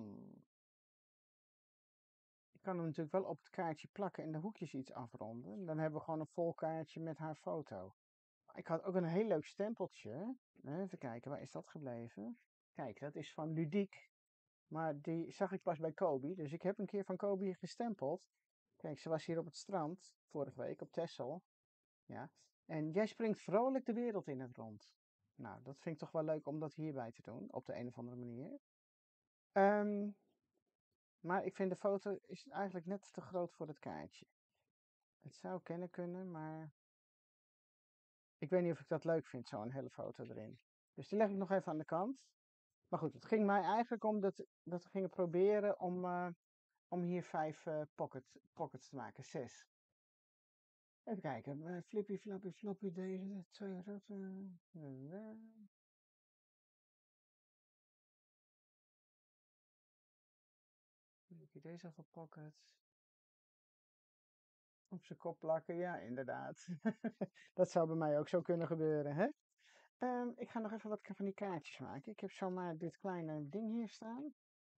Ik kan hem natuurlijk wel op het kaartje plakken en de hoekjes iets afronden. Dan hebben we gewoon een vol kaartje met haar foto. Ik had ook een heel leuk stempeltje. Even kijken, waar is dat gebleven? Kijk, dat is van Ludiek. Maar die zag ik pas bij Kobe. Dus ik heb een keer van Kobe gestempeld. Kijk, ze was hier op het strand vorige week op Texel. Ja. En jij springt vrolijk de wereld in het rond. Nou, dat vind ik toch wel leuk om dat hierbij te doen, op de een of andere manier. Ehm, maar ik vind de foto is eigenlijk net te groot voor het kaartje. Het zou kennen kunnen, maar ik weet niet of ik dat leuk vind, zo'n hele foto erin. Dus die leg ik nog even aan de kant. Maar goed, het ging mij eigenlijk om dat we gingen proberen om hier 5 pockets te maken. 6. Even kijken. Flippy, flappy, floppy, deze. 2 rotten. Deze even pockets. Op zijn kop plakken, ja, inderdaad. Dat zou bij mij ook zo kunnen gebeuren, hè? Ik ga nog even wat van die kaartjes maken. Ik heb zomaar dit kleine ding hier staan.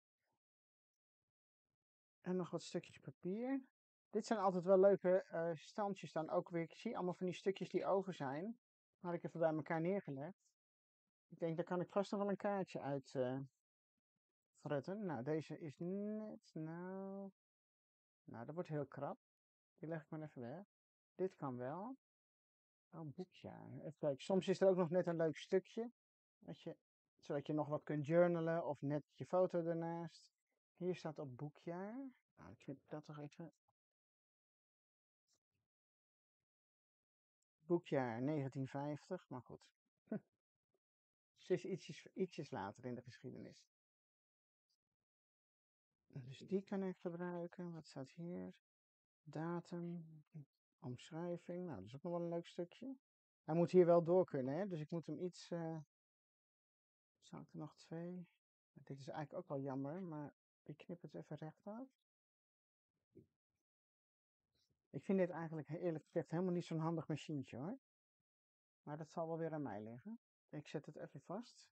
En nog wat stukjes papier. Dit zijn altijd wel leuke standjes dan ook weer. Ik zie allemaal van die stukjes die over zijn. Had ik even bij elkaar neergelegd. Ik denk, daar kan ik vast nog wel een kaartje uit fretten. Nou, deze is net, nou, dat wordt heel krap. Die leg ik maar even weg. Dit kan wel. Oh, boekje. Even kijken. Soms is er ook nog net een leuk stukje. Zodat je nog wat kunt journalen of net je foto ernaast. Hier staat op boekjaar. Nou, ik knip dat toch even. Boekjaar 1950, maar goed. Het is ietsjes later in de geschiedenis. Dus die kan ik gebruiken. Wat staat hier? Datum, omschrijving. Nou, dat is ook nog wel een leuk stukje. Hij moet hier wel door kunnen, hè? Dus ik moet hem iets... Zal ik er nog twee? Dit is eigenlijk ook wel jammer, maar ik knip het even recht af. Ik vind dit eigenlijk eerlijk gezegd helemaal niet zo'n handig machientje hoor. Maar dat zal wel weer aan mij liggen. Ik zet het even vast.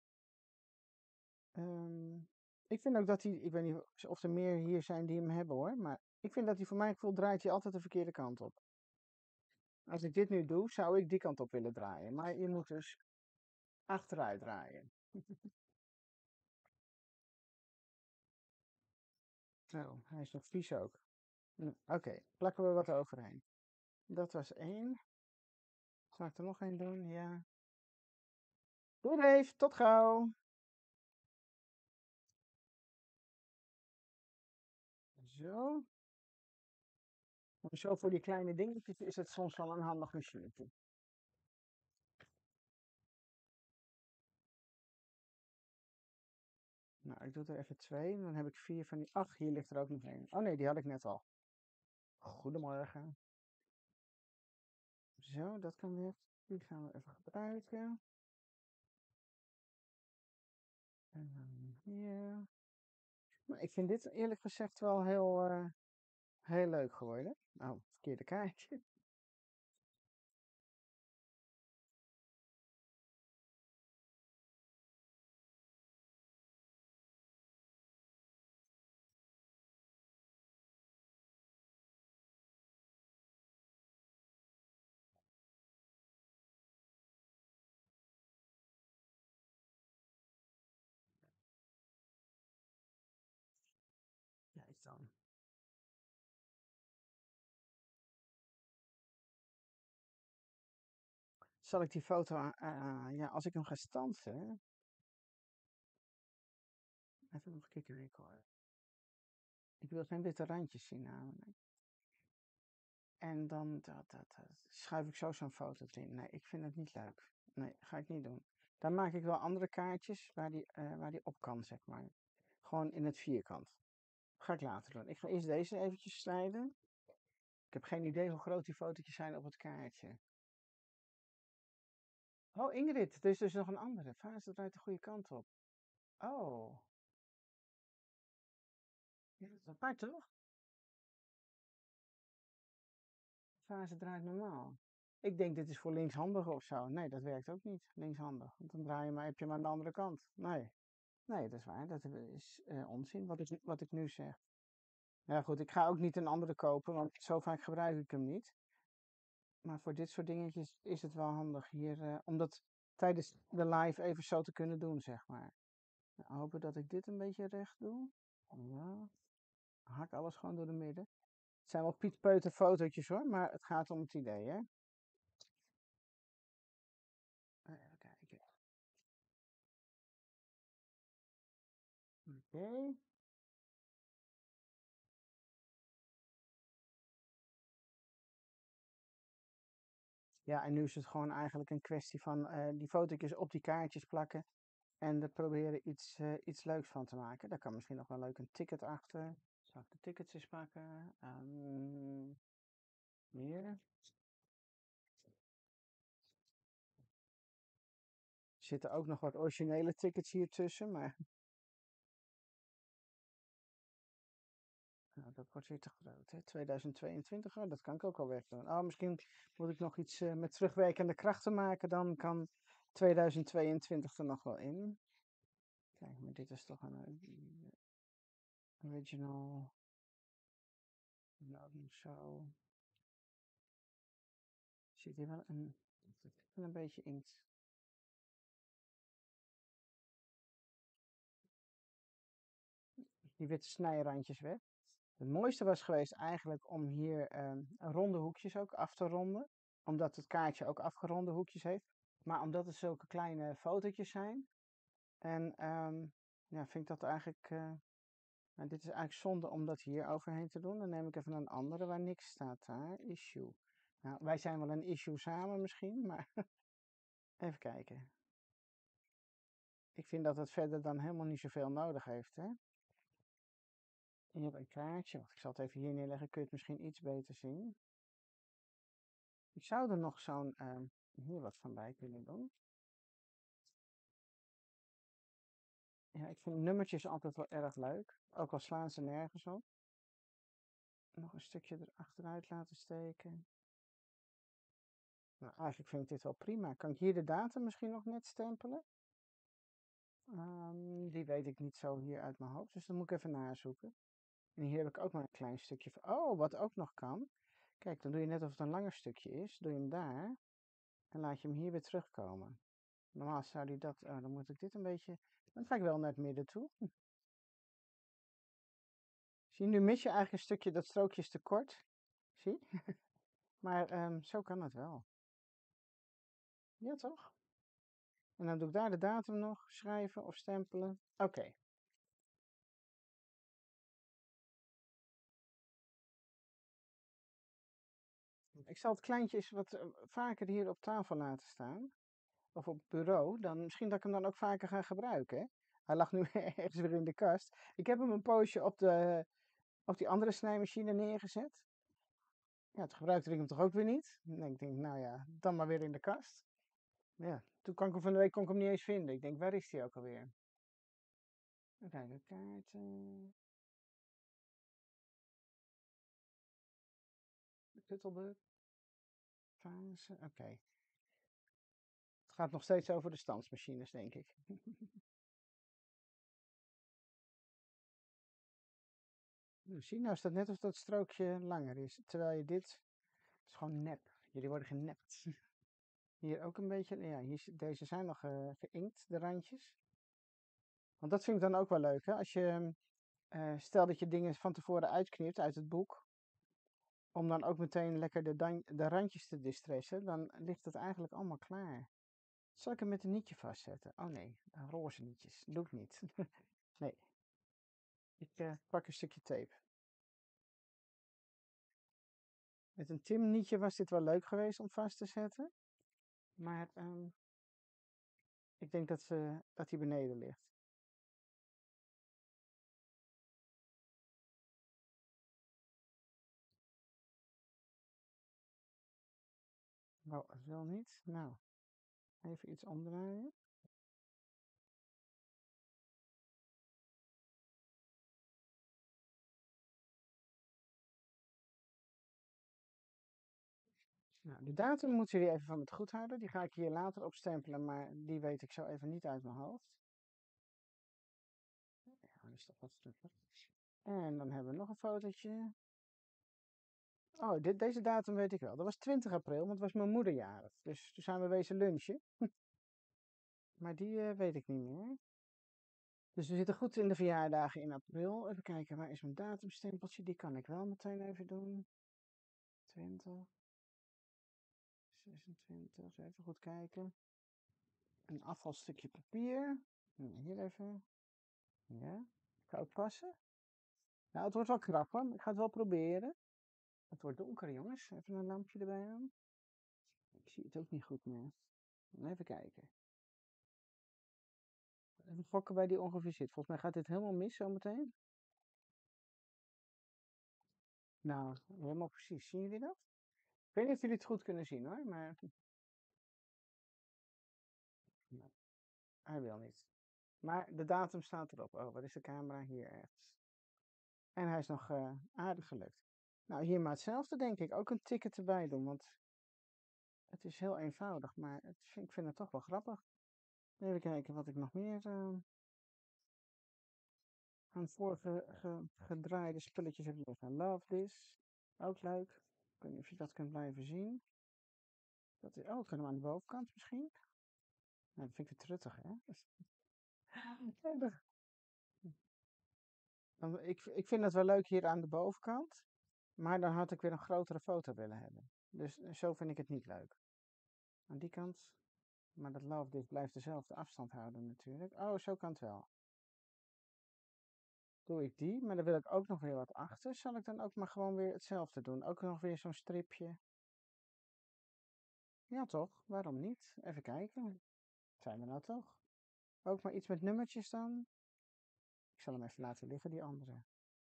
Ehm, ik vind ook dat hij, ik weet niet of er meer hier zijn die hem hebben hoor, maar ik vind dat hij voor mijn gevoel draait hij altijd de verkeerde kant op. Als ik dit nu doe, zou ik die kant op willen draaien. Maar je moet dus achteruit draaien. Zo, hij is nog vies ook. Oké, plakken we wat overheen. Dat was één. Zal ik er nog één doen? Ja. Doei Dave, tot gauw. Zo. Maar zo voor die kleine dingetjes is het soms wel een handig machinetje. Nou, ik doe er even twee. Dan heb ik vier van die. Ach, hier ligt er ook nog één. Oh nee, die had ik net al. Goedemorgen. Zo, dat kan weer. Die gaan we even gebruiken. En dan hier. Maar ik vind dit eerlijk gezegd wel heel leuk geworden. Nou, verkeerde kaartje. Kijk dan. Zal ik die foto, ja, als ik hem ga stansen. Even nog kijken record. Ik wil geen witte randjes zien namelijk. En dan schuif ik zo zo'n foto erin. Nee, ik vind het niet leuk. Nee, ga ik niet doen. Dan maak ik wel andere kaartjes waar die op kan, zeg maar. Gewoon in het vierkant. Ga ik later doen. Ik ga eerst deze eventjes snijden. Ik heb geen idee hoe groot die fotootjes zijn op het kaartje. Oh, Ingrid, er is dus nog een andere. Fase draait de goede kant op. Oh, ja, dat is apart toch? Fase draait normaal. Ik denk dit is voor linkshandig of zo. Nee, dat werkt ook niet. Linkshandig. Want dan draai je maar, heb je hem aan de andere kant. Nee. Nee, dat is waar. Dat is onzin wat ik nu zeg. Ja, goed, ik ga ook niet een andere kopen, want zo vaak gebruik ik hem niet. Maar voor dit soort dingetjes is het wel handig hier, om dat tijdens de live even zo te kunnen doen, zeg maar. Nou, hopen dat ik dit een beetje recht doe. Ja, hak alles gewoon door de midden. Het zijn wel Piet Peuter fotootjes hoor, maar het gaat om het idee, hè. Even kijken. Oké. Ja, en nu is het gewoon eigenlijk een kwestie van die fotootjes op die kaartjes plakken. En er proberen iets leuks van te maken. Daar kan misschien nog wel leuk een ticket achter. Zal ik de tickets eens pakken? Hier. Er zitten ook nog wat originele tickets hier tussen, maar nou, dat wordt weer te groot. Hè? 2022, oh, dat kan ik ook al wegdoen. Oh, misschien moet ik nog iets met terugwerkende krachten maken. Dan kan 2022 er nog wel in. Kijk, maar dit is toch een original. Nou, zo. Zit hier wel een beetje inkt. Die witte snijrandjes weg. Het mooiste was geweest eigenlijk om hier ronde hoekjes ook af te ronden. Omdat het kaartje ook afgeronde hoekjes heeft. Maar omdat het zulke kleine fotootjes zijn. En ja, vind ik dat eigenlijk... nou, dit is eigenlijk zonde om dat hier overheen te doen. Dan neem ik even een andere waar niks staat daar. Issue. Nou, wij zijn wel een issue samen misschien, maar even kijken. Ik vind dat het verder dan helemaal niet zoveel nodig heeft, hè. Hier heb een kaartje. Wacht, ik zal het even hier neerleggen. Kun je het misschien iets beter zien? Ik zou er nog zo'n hier wat van bij kunnen doen. Ja, ik vind nummertjes altijd wel erg leuk. Ook al slaan ze nergens op. Nog een stukje erachteruit laten steken. Nou, eigenlijk vind ik dit wel prima. Kan ik hier de datum misschien nog net stempelen? Die weet ik niet zo hier uit mijn hoofd, dus dan moet ik even nazoeken. En hier heb ik ook maar een klein stukje van. Oh, wat ook nog kan. Kijk, dan doe je net of het een langer stukje is. Doe je hem daar. En laat je hem hier weer terugkomen. Normaal zou die dat. Oh, dan moet ik dit een beetje. Dan ga ik wel naar het midden toe. Zie, nu mis je eigenlijk een stukje, dat strookje is te kort. Zie? Maar zo kan het wel. Ja, toch? En dan doe ik daar de datum nog. Schrijven of stempelen. Oké. Ik zal het kleintje eens wat vaker hier op tafel laten staan. Of op het bureau. Dan, misschien dat ik hem dan ook vaker ga gebruiken. Hè? Hij lag nu ergens weer in de kast. Ik heb hem een poosje op die andere snijmachine neergezet. Ja, toen gebruikte ik hem toch ook weer niet. En ik denk, nou ja, dan maar weer in de kast. Ja, toen kon ik hem van de week kon ik hem niet eens vinden. Ik denk, waar is die ook alweer? Even kijken, kaarten. Tuttelbug. Fase. Oké. Het gaat nog steeds over de standsmachines, denk ik. Nou, zie, nou is dat net of dat strookje langer is. Terwijl je dit, het is gewoon nep. Jullie worden genept. Hier ook een beetje, ja, deze zijn nog geïnkt, de randjes. Want dat vind ik dan ook wel leuk, hè. Als je, stel dat je dingen van tevoren uitknipt uit het boek. Om dan ook meteen lekker de randjes te distressen, dan ligt het eigenlijk allemaal klaar. Zal ik hem met een nietje vastzetten? Oh nee, roze nietjes. Doe ik niet. Nee, ik pak een stukje tape. Met een timnietje was dit wel leuk geweest om vast te zetten. Maar ik denk dat hij beneden ligt. Nou, wel niet. Nou, even iets omdraaien. Nou, de datum moeten jullie even van het goed houden. Die ga ik hier later opstempelen, maar die weet ik zo even niet uit mijn hoofd. Ja, dat is toch wat stukken. En dan hebben we nog een fotootje. Oh, deze datum weet ik wel. Dat was 20 april, want het was mijn moederjarig. Dus toen zijn we wezen lunchen. Maar die weet ik niet meer. Dus we zitten goed in de verjaardagen in april. Even kijken, waar is mijn datumstempeltje? Die kan ik wel meteen even doen. 20, 26, even goed kijken. Een afvalstukje papier. Nou, hier even. Ja, zou het passen? Nou, het wordt wel krap hoor. Ik ga het wel proberen. Het wordt donker jongens. Even een lampje erbij aan. Ik zie het ook niet goed meer. Even kijken. Even gokken waar die ongeveer zit. Volgens mij gaat dit helemaal mis zometeen. Nou, helemaal precies. Zien jullie dat? Ik weet niet of jullie het goed kunnen zien hoor, maar... Nou, hij wil niet. Maar de datum staat erop. Oh, wat is de camera? Hier ergens. En hij is nog aardig gelukt. Nou, hier maar hetzelfde denk ik. Ook een ticket erbij doen, want het is heel eenvoudig. Maar ik vind het toch wel grappig. Even kijken wat ik nog meer aan vorige gedraaide spulletjes heb liggen. Love this. Ook leuk. Ik weet niet of je dat kunt blijven zien. Dat is, oh, kunnen we aan de bovenkant misschien? Nou, dat vind ik te truttig, hè? Ik vind dat wel leuk hier aan de bovenkant. Maar dan had ik weer een grotere foto willen hebben. Dus zo vind ik het niet leuk. Aan die kant. Maar dat love this blijft dezelfde afstand houden natuurlijk. Oh, zo kan het wel. Doe ik die, maar dan wil ik ook nog weer wat achter. Zal ik dan ook maar gewoon weer hetzelfde doen? Ook nog weer zo'n stripje. Ja, toch? Waarom niet? Even kijken. Zijn we nou toch? Ook maar iets met nummertjes dan? Ik zal hem even laten liggen, die andere.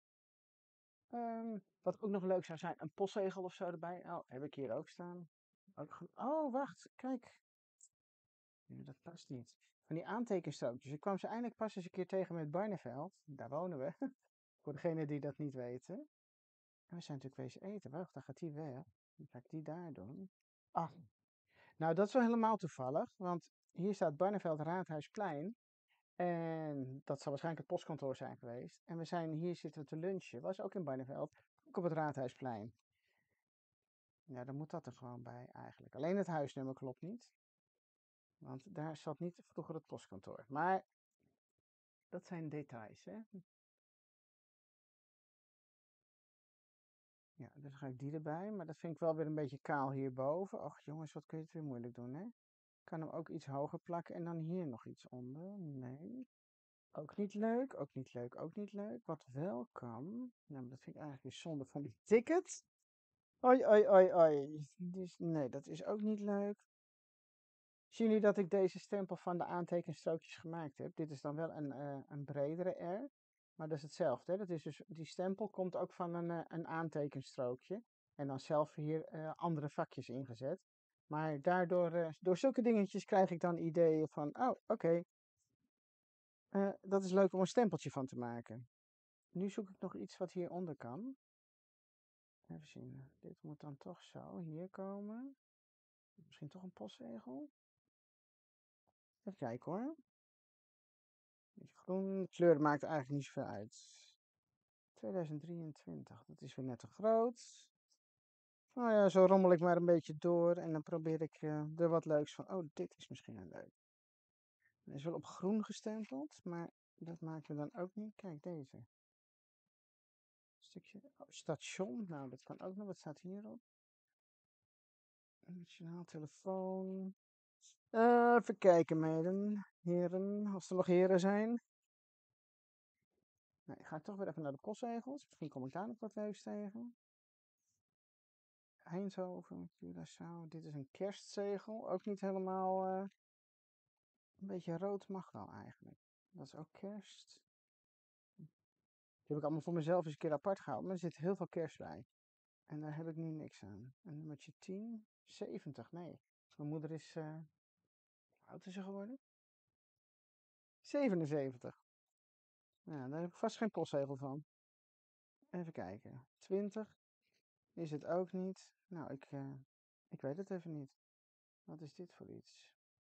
Wat ook nog leuk zou zijn, een postzegel of zo erbij. Oh, heb ik hier ook staan. Oh, wacht, kijk. Nee, dat past niet. Van die aantekenstrookjes. Ik kwam ze eindelijk pas eens een keer tegen met Barneveld. Daar wonen we. Voor degenen die dat niet weten. En we zijn natuurlijk wezen eten. Wacht, dan gaat die weg. Dan ga ik die daar doen. Ah, nou dat is wel helemaal toevallig. Want hier staat Barneveld Raadhuisplein. En dat zal waarschijnlijk het postkantoor zijn geweest. En we zijn hier zitten te lunchen. Was ook in Barneveld. Ook op het Raadhuisplein. Ja, dan moet dat er gewoon bij eigenlijk. Alleen het huisnummer klopt niet. Want daar zat niet vroeger het postkantoor. Maar dat zijn details, hè? Ja, dus ga ik die erbij. Maar dat vind ik wel weer een beetje kaal hierboven. Och jongens, wat kun je het weer moeilijk doen, hè? Ik kan hem ook iets hoger plakken en dan hier nog iets onder. Nee. Ook niet leuk, ook niet leuk, ook niet leuk. Wat wel kan, nou, maar dat vind ik eigenlijk weer zonde van die ticket. Oi, oi, oi, oi. Dus, nee, dat is ook niet leuk. Zien jullie dat ik deze stempel van de aantekenstrookjes gemaakt heb? Dit is dan wel een bredere R, maar dat is hetzelfde. Hè? Dat is dus, die stempel komt ook van een aantekenstrookje. En dan zelf hier andere vakjes ingezet. Maar daardoor, door zulke dingetjes krijg ik dan ideeën van, oh, oké, dat is leuk om een stempeltje van te maken. Nu zoek ik nog iets wat hieronder kan. Even zien, dit moet dan toch zo hier komen. Misschien toch een postzegel? Even kijken hoor. Beetje groen. Kleur maakt eigenlijk niet zoveel uit. 2023, dat is weer net te groot. Nou ja, zo rommel ik maar een beetje door en dan probeer ik er wat leuks van. Oh, dit is misschien een leuk. Hij is wel op groen gestempeld, maar dat maken we dan ook niet. Kijk, deze. Stukje station. Nou, dat kan ook nog. Wat staat hierop? Nationaal telefoon. Even kijken, meiden. Heren, als er nog heren zijn. Nee, ik ga toch weer even naar de postzegels. Misschien kom ik daar nog wat leuks tegen. Eindhoven, Curaçao. Dit is een kerstzegel. Ook niet helemaal. Een beetje rood mag wel eigenlijk. Dat is ook kerst. Die heb ik allemaal voor mezelf eens een keer apart gehaald. Maar er zit heel veel kerst bij. En daar heb ik nu niks aan. En nummertje 10. 70. Nee. Mijn moeder is. Hoe oud is ze geworden? 77. Nou, daar heb ik vast geen postzegel van. Even kijken. 20 is het ook niet. Nou, ik weet het even niet. Wat is dit voor iets?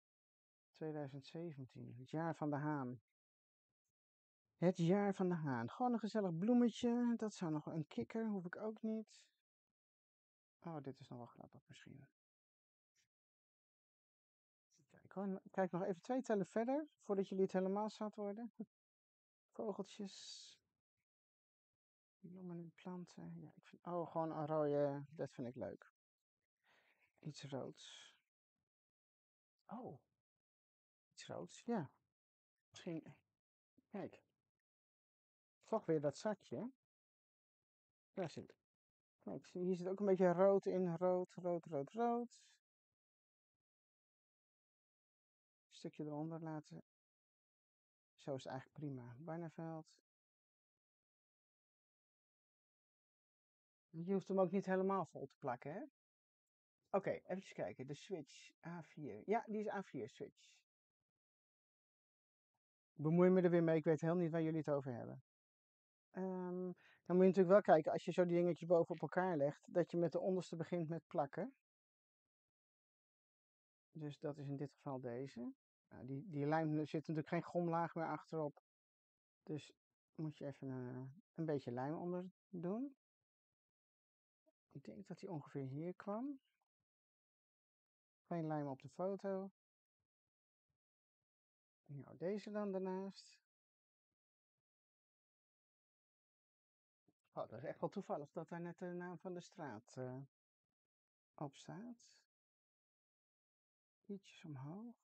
2017, het jaar van de haan. Het jaar van de haan. Gewoon een gezellig bloemetje. Dat zou nog een kikker, hoef ik ook niet. Oh, dit is nog wel grappig misschien. Kijk hoor, kijk nog even 2 tellen verder, voordat jullie het helemaal zat worden. Vogeltjes. Bloemen en planten. Ja, ik vind, oh, gewoon een rode, dat vind ik leuk. Iets roods. Oh, iets roods, ja. Misschien, kijk. Toch weer dat zakje. Daar zit. Kijk, hier zit ook een beetje rood in. Rood, rood, rood, rood. Een stukje eronder laten. Zo is het eigenlijk prima. Barneveld. Je hoeft hem ook niet helemaal vol te plakken, hè? Oké, even kijken. De switch A4. Ja, die is A4 switch. Bemoei me er weer mee. Ik weet helemaal niet waar jullie het over hebben. Dan moet je natuurlijk wel kijken, als je zo die dingetjes boven op elkaar legt, dat je met de onderste begint met plakken. Dus dat is in dit geval deze. Nou, die lijm, er zit natuurlijk geen gomlaag meer achterop. Dus moet je even een beetje lijm onder doen. Ik denk dat die ongeveer hier kwam. Geen lijm op de foto. Nou, deze dan daarnaast. Oh, dat is echt wel toevallig dat daar net de naam van de straat op staat. Ietsjes omhoog.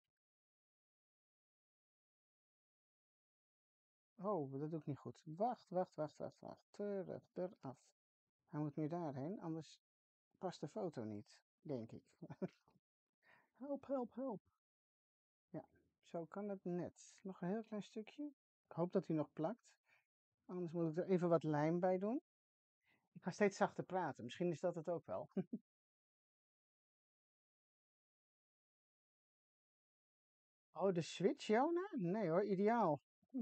Oh, dat doe ik niet goed. Wacht, wacht, wacht, wacht, wacht. Terug, eraf. Hij moet nu daarheen, anders past de foto niet, denk ik. Help, help, help. Ja, zo kan het net. Nog een heel klein stukje. Ik hoop dat hij nog plakt. Anders moet ik er even wat lijm bij doen. Ik ga steeds zachter praten. Misschien is dat het ook wel. Oh, de switch, Jona? Nee hoor, ideaal.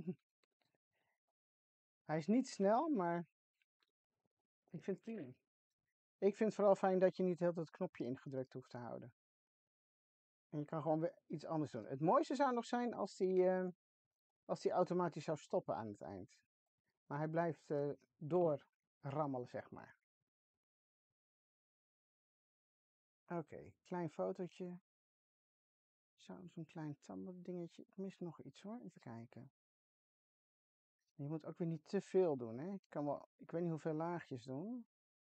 Hij is niet snel, maar ik vind het prima. Ik vind het vooral fijn dat je niet heel het knopje ingedrukt hoeft te houden. En je kan gewoon weer iets anders doen. Het mooiste zou nog zijn als die automatisch zou stoppen aan het eind. Maar hij blijft doorrammelen, zeg maar. Oké, klein fotootje. Zo'n klein dingetje. Ik mis nog iets hoor. Even kijken. Je moet ook weer niet te veel doen, hè. Ik weet niet hoeveel laagjes doen.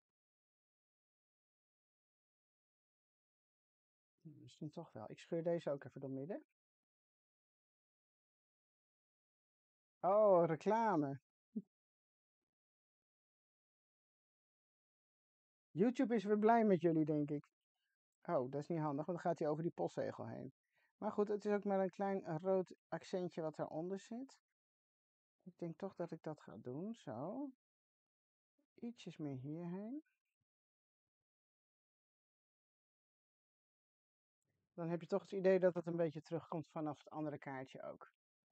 Misschien toch wel. Ik scheur deze ook even door midden. Oh, reclame. YouTube is weer blij met jullie, denk ik. Oh, dat is niet handig, want dan gaat hij over die postzegel heen. Maar goed, het is ook maar een klein rood accentje wat daaronder zit. Ik denk toch dat ik dat ga doen, zo. Ietsjes meer hierheen. Dan heb je toch het idee dat het een beetje terugkomt vanaf het andere kaartje ook.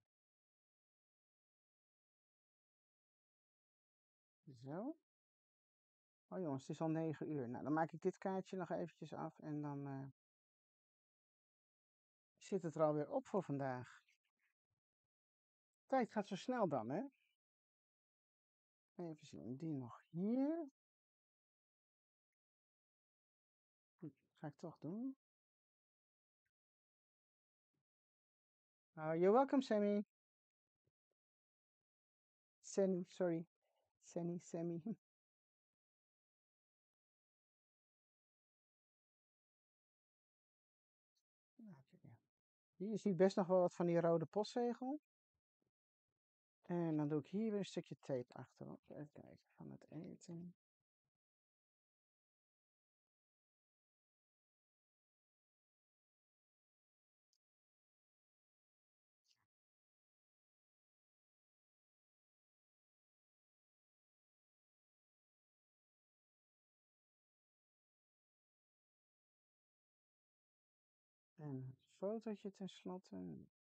Zo. Oh jongens, het is al 9 uur. Nou, dan maak ik dit kaartje nog eventjes af en dan zit het er alweer op voor vandaag. Tijd gaat zo snel dan, hè? Even zien, die nog hier. Goed, ga ik toch doen. Oh, you're welcome, Sammy. Sammy, sorry. Sammy. Hier ziet best nog wel wat van die rode postzegel. En dan doe ik hier weer een stukje tape achterop. Even kijken, van het eten. En een fotootje tenslotte.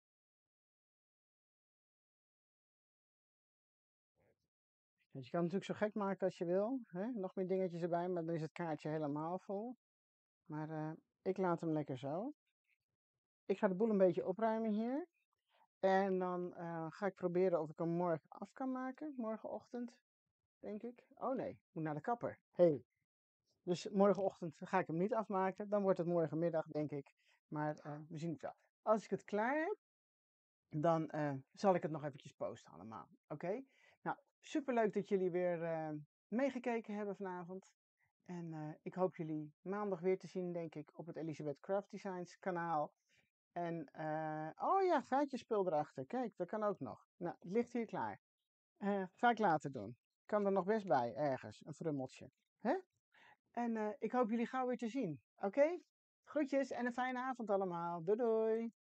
Dus je kan het natuurlijk zo gek maken als je wil. Hè? Nog meer dingetjes erbij, maar dan is het kaartje helemaal vol. Maar ik laat hem lekker zo. Ik ga de boel een beetje opruimen hier. En dan ga ik proberen of ik hem morgen af kan maken. Morgenochtend, denk ik. Oh nee, ik moet naar de kapper. Hey. Dus morgenochtend ga ik hem niet afmaken. Dan wordt het morgenmiddag, denk ik. Maar we zien het wel. Als ik het klaar heb, dan zal ik het nog eventjes posten allemaal. Oké? Nou, superleuk dat jullie weer meegekeken hebben vanavond. En ik hoop jullie maandag weer te zien, denk ik, op het Elisabeth Craft Designs kanaal. En, oh ja, gaatjespul erachter. Kijk, dat kan ook nog. Nou, het ligt hier klaar. Ga ik later doen. Kan er nog best bij, ergens, een frummeltje. Hè? En ik hoop jullie gauw weer te zien. Oké? Groetjes en een fijne avond allemaal. Doei doei!